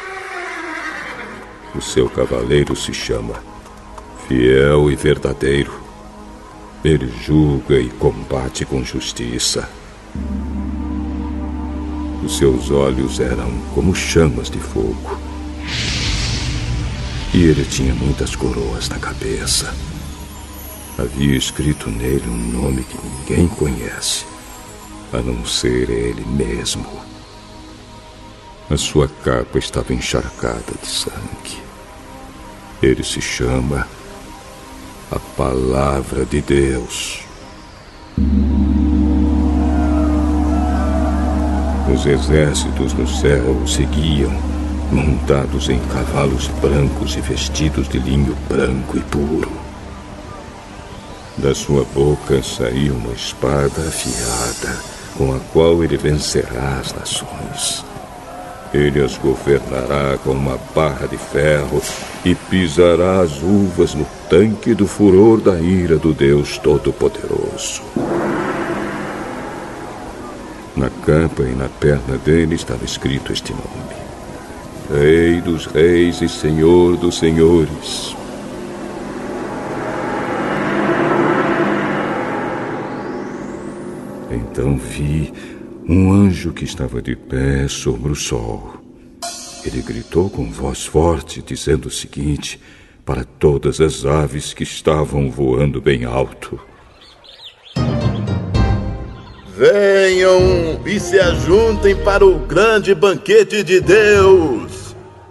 O seu cavaleiro se chama Fiel e Verdadeiro. Ele julga e combate com justiça. Os seus olhos eram como chamas de fogo. E ele tinha muitas coroas na cabeça. Havia escrito nele um nome que ninguém conhece, a não ser ele mesmo. A sua capa estava encharcada de sangue. Ele se chama a Palavra de Deus. Os exércitos no céu o seguiam, montados em cavalos brancos e vestidos de linho branco e puro. Da sua boca saía uma espada afiada, com a qual ele vencerá as nações. Ele as governará com uma barra de ferro e pisará as uvas no tanque do furor da ira do Deus Todo-Poderoso. Na capa e na perna dele estava escrito este nome: Rei dos reis e Senhor dos senhores. Então vi um anjo que estava de pé sobre o sol. Ele gritou com voz forte, dizendo o seguinte para todas as aves que estavam voando bem alto: Venham e se ajuntem para o grande banquete de Deus.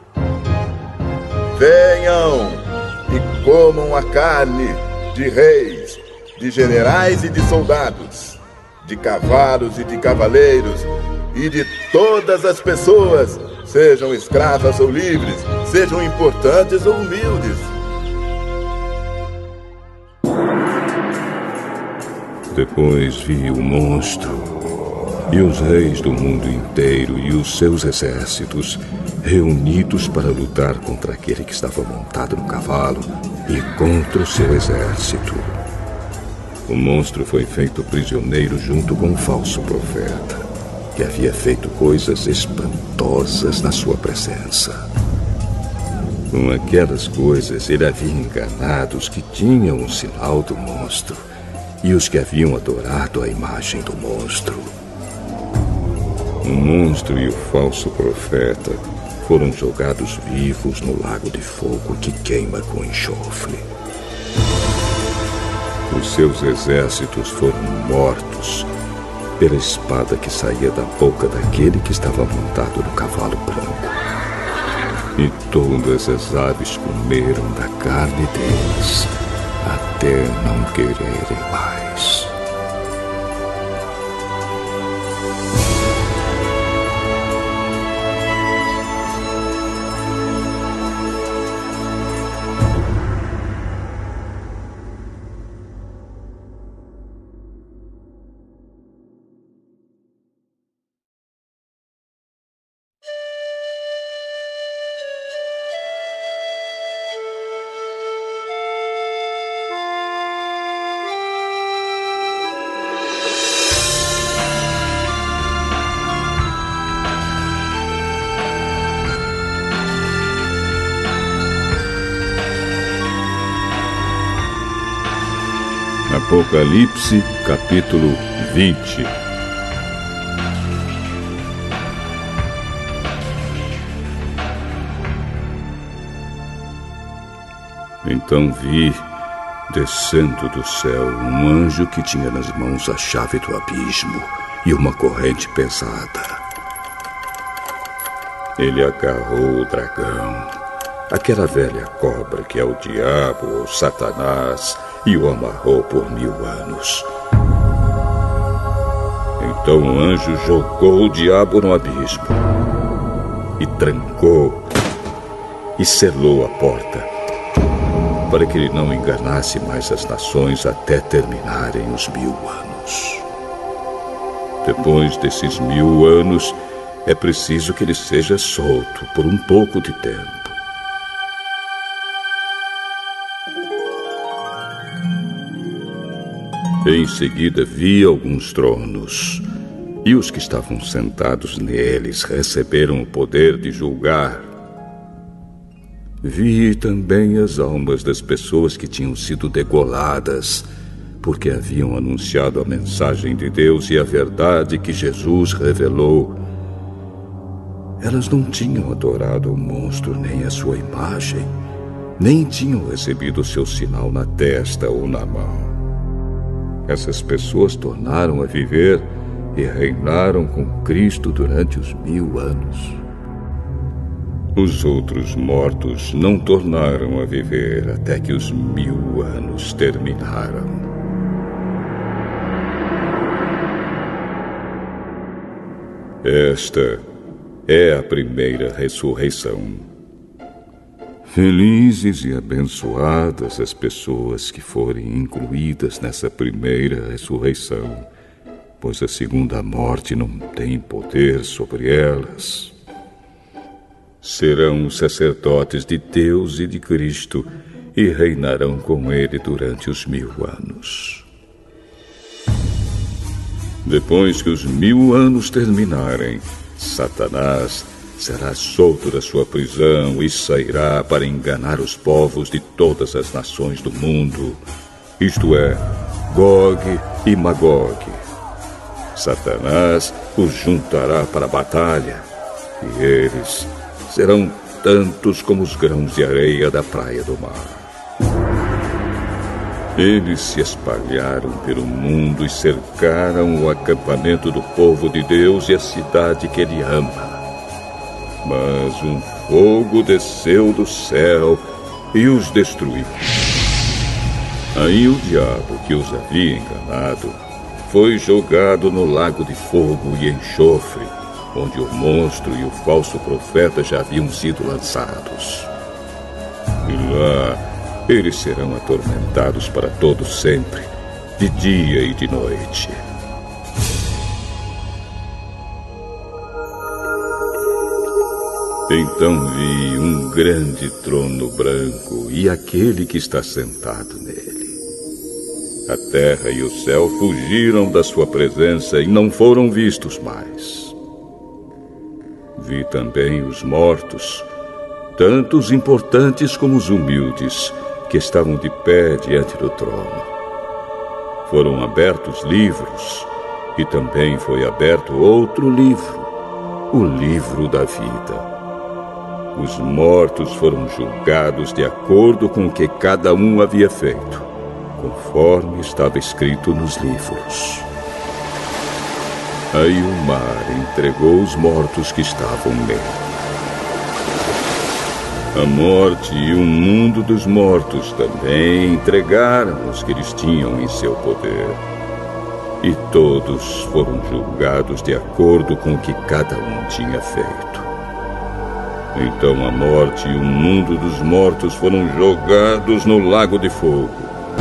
Venham e comam a carne de reis, de generais e de soldados, de cavalos e de cavaleiros, e de todas as pessoas, sejam escravas ou livres, sejam importantes ou humildes. Depois vi o monstro e os reis do mundo inteiro e os seus exércitos reunidos para lutar contra aquele que estava montado no cavalo e contra o seu exército. O monstro foi feito prisioneiro junto com um falso profeta, que havia feito coisas espantosas na sua presença. Com aquelas coisas, ele havia enganado os que tinham o sinal do monstro e os que haviam adorado a imagem do monstro. O monstro e o falso profeta foram jogados vivos no lago de fogo que queima com enxofre. Os seus exércitos foram mortos pela espada que saía da boca daquele que estava montado no cavalo branco. E todas as aves comeram da carne deles, até não quererem mais. Apocalipse, capítulo 20. Então vi, descendo do céu, um anjo que tinha nas mãos a chave do abismo e uma corrente pesada. Ele agarrou o dragão, aquela velha cobra que é o diabo ou Satanás, e o amarrou por 1000 anos. Então o anjo jogou o diabo no abismo e trancou e selou a porta, para que ele não enganasse mais as nações até terminarem os 1000 anos. Depois desses 1000 anos, é preciso que ele seja solto por um pouco de tempo. Em seguida vi alguns tronos, e os que estavam sentados neles receberam o poder de julgar. Vi também as almas das pessoas que tinham sido degoladas, porque haviam anunciado a mensagem de Deus e a verdade que Jesus revelou. Elas não tinham adorado o monstro nem a sua imagem, nem tinham recebido o seu sinal na testa ou na mão. Essas pessoas tornaram a viver e reinaram com Cristo durante os 1000 anos. Os outros mortos não tornaram a viver até que os 1000 anos terminaram. Esta é a primeira ressurreição. Felizes e abençoadas as pessoas que forem incluídas nessa primeira ressurreição, pois a segunda morte não tem poder sobre elas. Serão sacerdotes de Deus e de Cristo e reinarão com Ele durante os 1000 anos. Depois que os 1000 anos terminarem, Satanás será solto da sua prisão e sairá para enganar os povos de todas as nações do mundo, isto é, Gog e Magog. Satanás os juntará para a batalha, e eles serão tantos como os grãos de areia da praia do mar. Eles se espalharam pelo mundo e cercaram o acampamento do povo de Deus e a cidade que ele ama. Mas um fogo desceu do céu e os destruiu. Aí o diabo que os havia enganado foi jogado no lago de fogo e enxofre, onde o monstro e o falso profeta já haviam sido lançados. E lá eles serão atormentados para todo sempre, de dia e de noite. Então vi um grande trono branco e aquele que está sentado nele. A terra e o céu fugiram da sua presença e não foram vistos mais. Vi também os mortos, tanto os importantes como os humildes, que estavam de pé diante do trono. Foram abertos livros, e também foi aberto outro livro, o livro da vida. Os mortos foram julgados de acordo com o que cada um havia feito, conforme estava escrito nos livros. Aí o mar entregou os mortos que estavam nele. A morte e o mundo dos mortos também entregaram os que eles tinham em seu poder. E todos foram julgados de acordo com o que cada um tinha feito. Então a morte e o mundo dos mortos foram jogados no lago de fogo.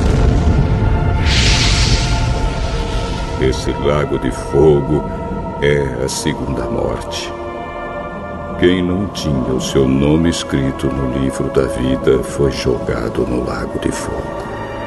Esse lago de fogo é a segunda morte. Quem não tinha o seu nome escrito no livro da vida foi jogado no lago de fogo.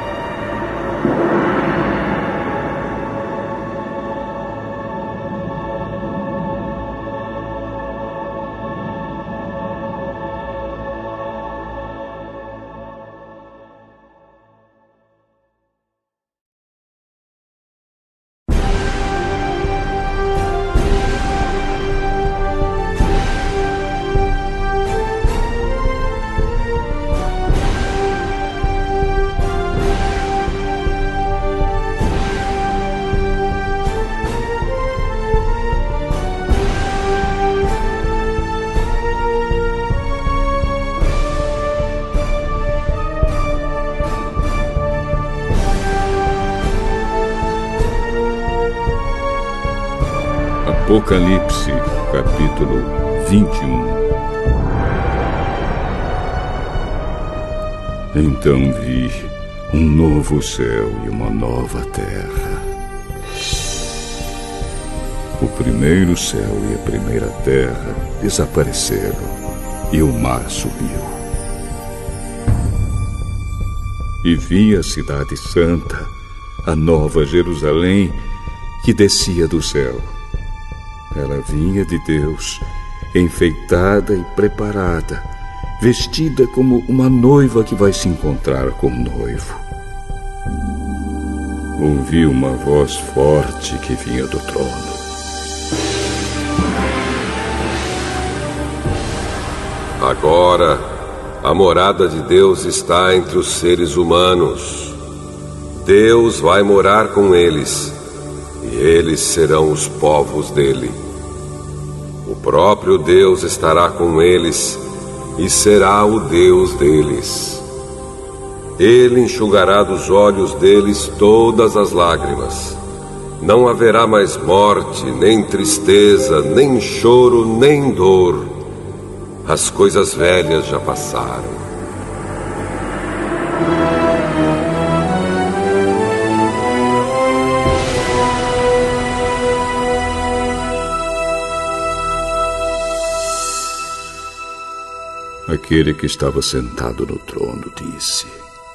Apocalipse, capítulo 21. Então vi um novo céu e uma nova terra. O primeiro céu e a primeira terra desapareceram e o mar subiu. E vi a cidade santa, a nova Jerusalém, que descia do céu. Ela vinha de Deus, enfeitada e preparada, vestida como uma noiva que vai se encontrar com o noivo. Ouvi uma voz forte que vinha do trono. Agora, a morada de Deus está entre os seres humanos. Deus vai morar com eles, e eles serão os povos dele. O próprio Deus estará com eles e será o Deus deles. Ele enxugará dos olhos deles todas as lágrimas. Não haverá mais morte, nem tristeza, nem choro, nem dor. As coisas velhas já passaram. Aquele que estava sentado no trono disse: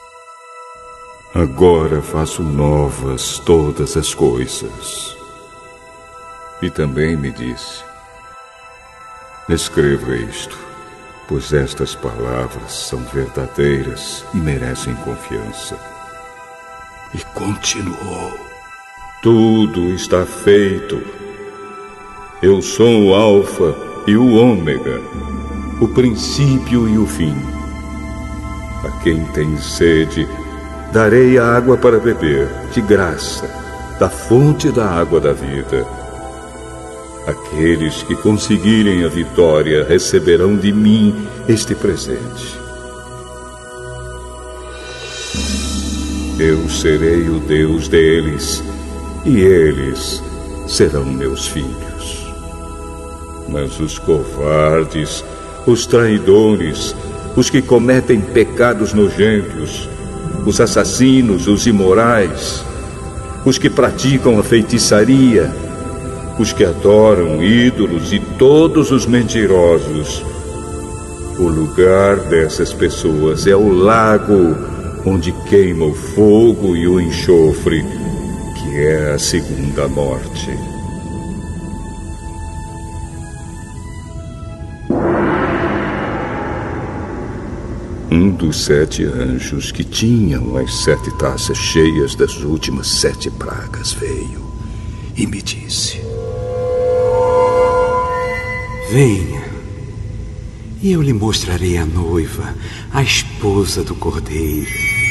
Agora faço novas todas as coisas. E também me disse: Escreva isto, pois estas palavras são verdadeiras e merecem confiança. E continuou: Tudo está feito. Eu sou o Alfa e o Ômega, o princípio e o fim. A quem tem sede, darei a água para beber, de graça, da fonte da água da vida. Aqueles que conseguirem a vitória receberão de mim este presente. Eu serei o Deus deles, e eles serão meus filhos. Mas os covardes, os traidores, os que cometem pecados nojentos, os assassinos, os imorais, os que praticam a feitiçaria, os que adoram ídolos e todos os mentirosos. O lugar dessas pessoas é o lago onde queima o fogo e o enxofre, que é a segunda morte. dos 7 anjos que tinham as 7 taças cheias das últimas 7 pragas veio e me disse: Venha, e eu lhe mostrarei a noiva, a esposa do Cordeiro.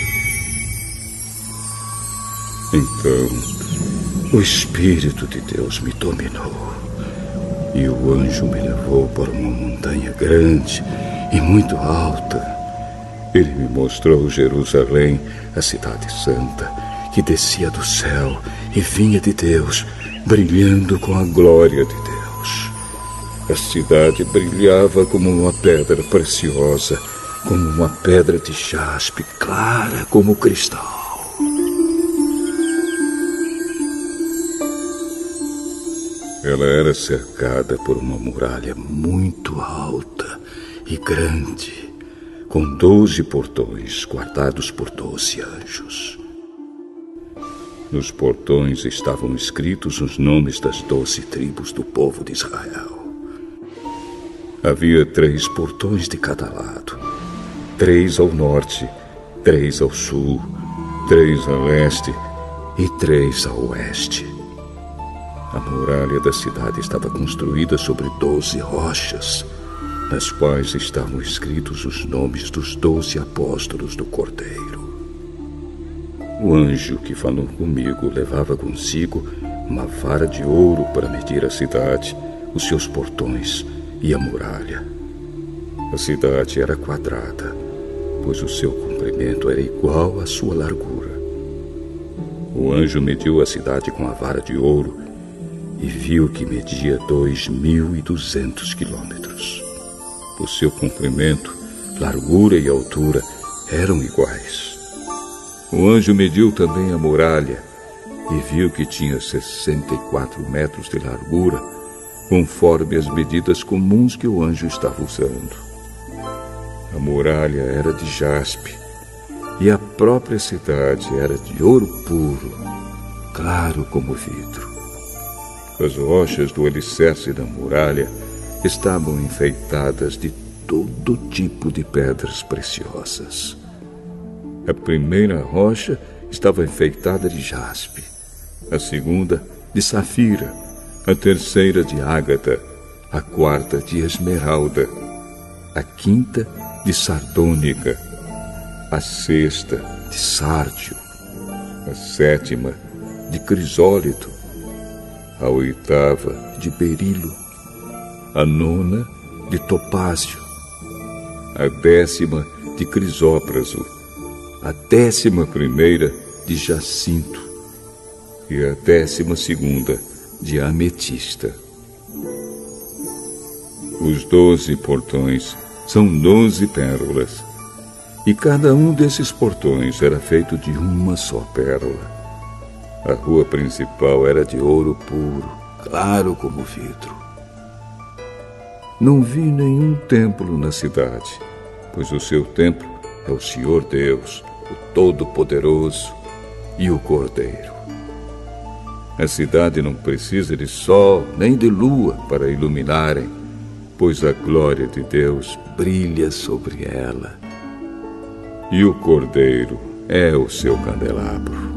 Então, o Espírito de Deus me dominou, e o anjo me levou para uma montanha grande e muito alta. Ele me mostrou Jerusalém, a cidade santa, que descia do céu e vinha de Deus, brilhando com a glória de Deus. A cidade brilhava como uma pedra preciosa, como uma pedra de jaspe, clara como cristal. Ela era cercada por uma muralha muito alta e grande, com 12 portões guardados por 12 anjos. Nos portões estavam escritos os nomes das 12 tribos do povo de Israel. Havia 3 portões de cada lado, 3 ao norte, 3 ao sul, 3 a leste e 3 a oeste. A muralha da cidade estava construída sobre 12 rochas, nas quais estavam escritos os nomes dos 12 apóstolos do Cordeiro. O anjo que falou comigo levava consigo uma vara de ouro para medir a cidade, os seus portões e a muralha. A cidade era quadrada, pois o seu comprimento era igual à sua largura. O anjo mediu a cidade com a vara de ouro e viu que media 2.200 quilômetros. O seu comprimento, largura e altura eram iguais. O anjo mediu também a muralha e viu que tinha 64 metros de largura, conforme as medidas comuns que o anjo estava usando. A muralha era de jaspe e a própria cidade era de ouro puro, claro como vidro. As rochas do alicerce da muralha estavam enfeitadas de todo tipo de pedras preciosas. A primeira rocha estava enfeitada de jaspe, a segunda de safira, a terceira de ágata, a quarta de esmeralda, a quinta de sardônica, a sexta de sárdio, a sétima de crisólito, a oitava de berilo, a nona de topázio, a 10ª de crisópraso, a 11ª de jacinto e a 12ª de ametista. Os 12 portões são 12 pérolas, e cada um desses portões era feito de uma só pérola. A rua principal era de ouro puro, claro como vidro. Não vi nenhum templo na cidade, pois o seu templo é o Senhor Deus, o Todo-Poderoso e o Cordeiro. A cidade não precisa de sol nem de lua para iluminarem, pois a glória de Deus brilha sobre ela. E o Cordeiro é o seu candelabro.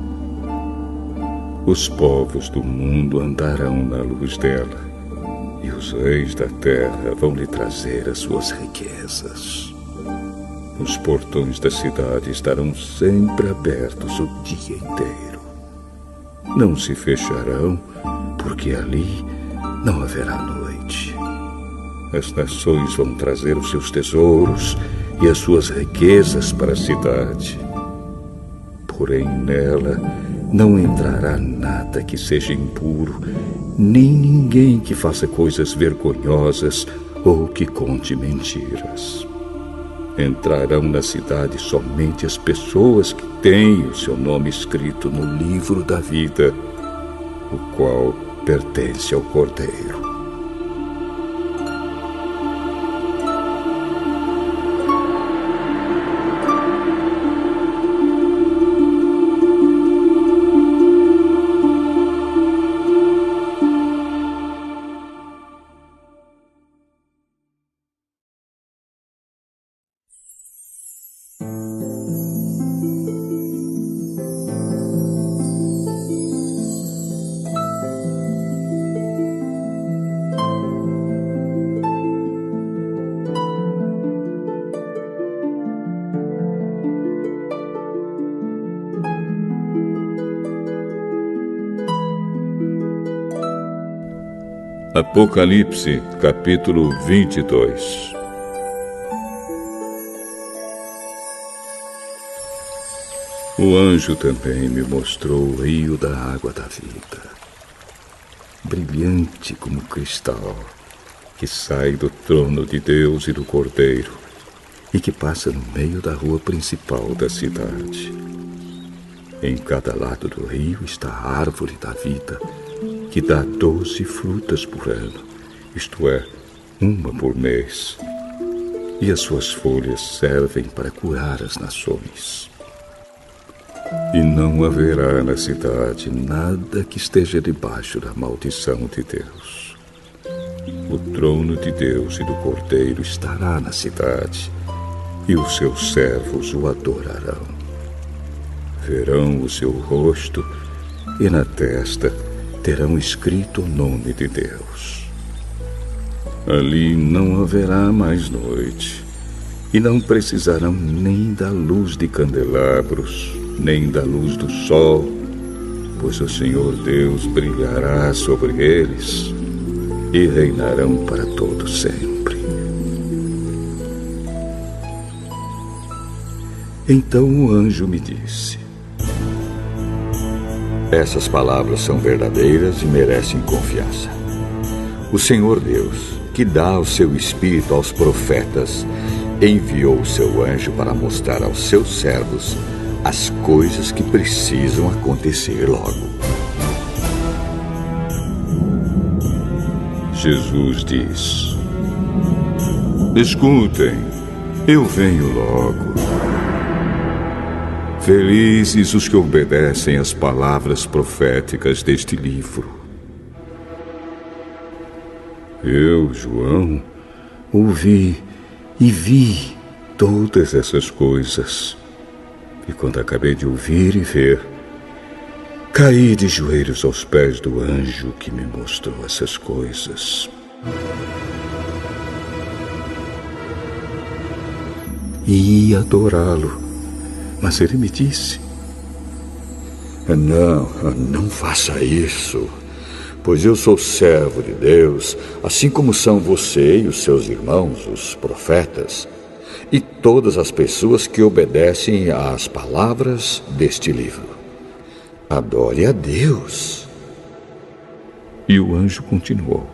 Os povos do mundo andarão na luz dela, e os reis da terra vão lhe trazer as suas riquezas. Os portões da cidade estarão sempre abertos o dia inteiro. Não se fecharão, porque ali não haverá noite. As nações vão trazer os seus tesouros e as suas riquezas para a cidade. Porém, nela não entrará nada que seja impuro, nem ninguém que faça coisas vergonhosas ou que conte mentiras. Entrarão na cidade somente as pessoas que têm o seu nome escrito no livro da vida, o qual pertence ao Cordeiro. Apocalipse, capítulo 22. O anjo também me mostrou o rio da água da vida, brilhante como cristal, que sai do trono de Deus e do Cordeiro e que passa no meio da rua principal da cidade. Em cada lado do rio está a árvore da vida, que dá 12 frutas por ano, isto é, uma por mês. E as suas folhas servem para curar as nações. E não haverá na cidade nada que esteja debaixo da maldição de Deus. O trono de Deus e do Cordeiro estará na cidade, e os seus servos o adorarão. Verão o seu rosto, e na testa terão escrito o nome de Deus. Ali não haverá mais noite, e não precisarão nem da luz de candelabros, nem da luz do sol, pois o Senhor Deus brilhará sobre eles e reinarão para todo sempre. Então o anjo me disse: essas palavras são verdadeiras e merecem confiança. O Senhor Deus, que dá o seu Espírito aos profetas, enviou o seu anjo para mostrar aos seus servos as coisas que precisam acontecer logo. Jesus diz: escutem, eu venho logo. Felizes os que obedecem às palavras proféticas deste livro. Eu, João, ouvi e vi todas essas coisas. E quando acabei de ouvir e ver, caí de joelhos aos pés do anjo que me mostrou essas coisas. E ia adorá-lo, mas ele me disse: não faça isso, pois eu sou servo de Deus, assim como são você e os seus irmãos, os profetas, e todas as pessoas que obedecem às palavras deste livro. Adore a Deus. E o anjo continuou: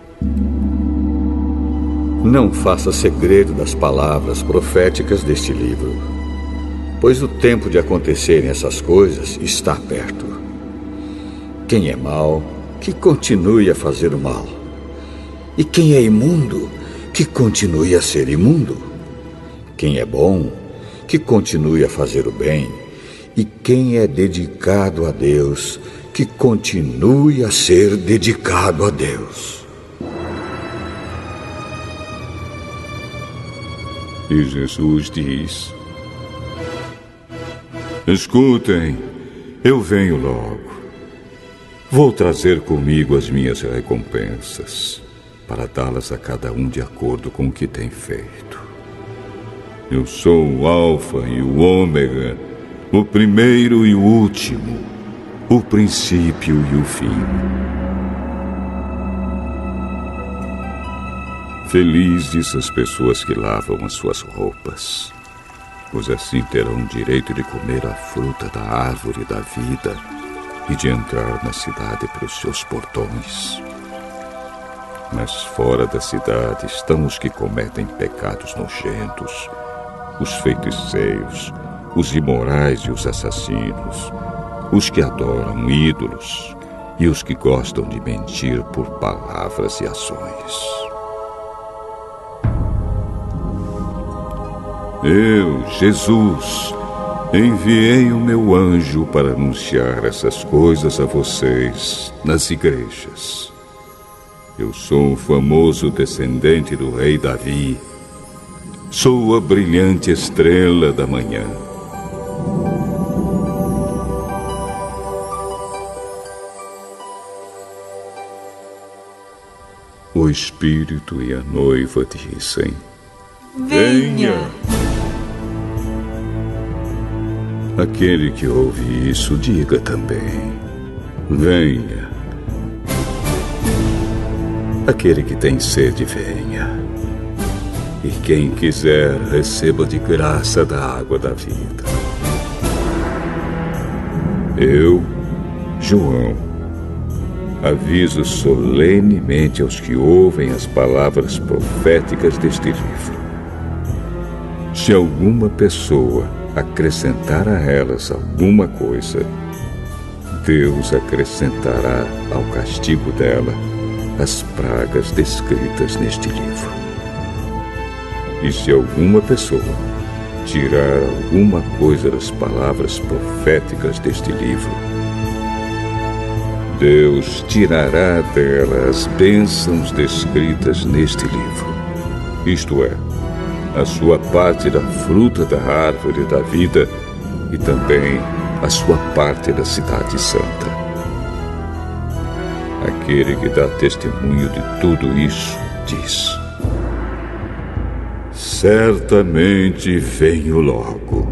não faça segredo das palavras proféticas deste livro, pois o tempo de acontecerem essas coisas está perto. Quem é mau, que continue a fazer o mal. E quem é imundo, que continue a ser imundo. Quem é bom, que continue a fazer o bem. E quem é dedicado a Deus, que continue a ser dedicado a Deus. E Jesus diz: escutem, eu venho logo. Vou trazer comigo as minhas recompensas, para dá-las a cada um de acordo com o que tem feito. Eu sou o Alfa e o Ômega, o primeiro e o último, o princípio e o fim. Felizes as pessoas que lavam as suas roupas, pois assim terão direito de comer a fruta da árvore da vida e de entrar na cidade pelos seus portões. Mas fora da cidade estão os que cometem pecados nojentos, os feiticeiros, os imorais e os assassinos, os que adoram ídolos e os que gostam de mentir por palavras e ações. Eu, Jesus, enviei o meu anjo para anunciar essas coisas a vocês nas igrejas. Eu sou o famoso descendente do rei Davi. Sou a brilhante estrela da manhã. O Espírito e a noiva dizem: venha! Aquele que ouve isso, diga também: venha. Aquele que tem sede, venha. E quem quiser, receba de graça da água da vida. Eu, João, aviso solenemente aos que ouvem as palavras proféticas deste livro. Se alguma pessoa acrescentar a elas alguma coisa, Deus acrescentará ao castigo dela as pragas descritas neste livro. E se alguma pessoa tirar alguma coisa das palavras proféticas deste livro, Deus tirará dela as bênçãos descritas neste livro, isto é, a sua parte da fruta da árvore da vida e também a sua parte da cidade santa. Aquele que dá testemunho de tudo isso diz: certamente venho logo.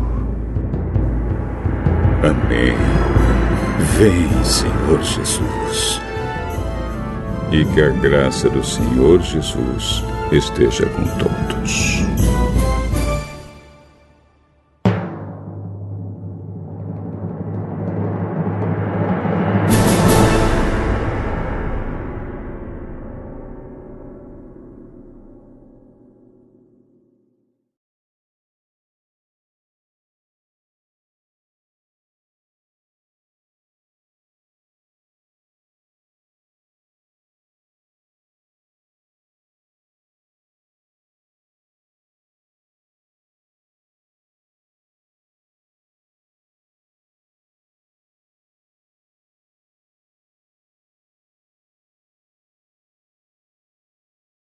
Amém. Vem, Senhor Jesus. E que a graça do Senhor Jesus esteja com todos.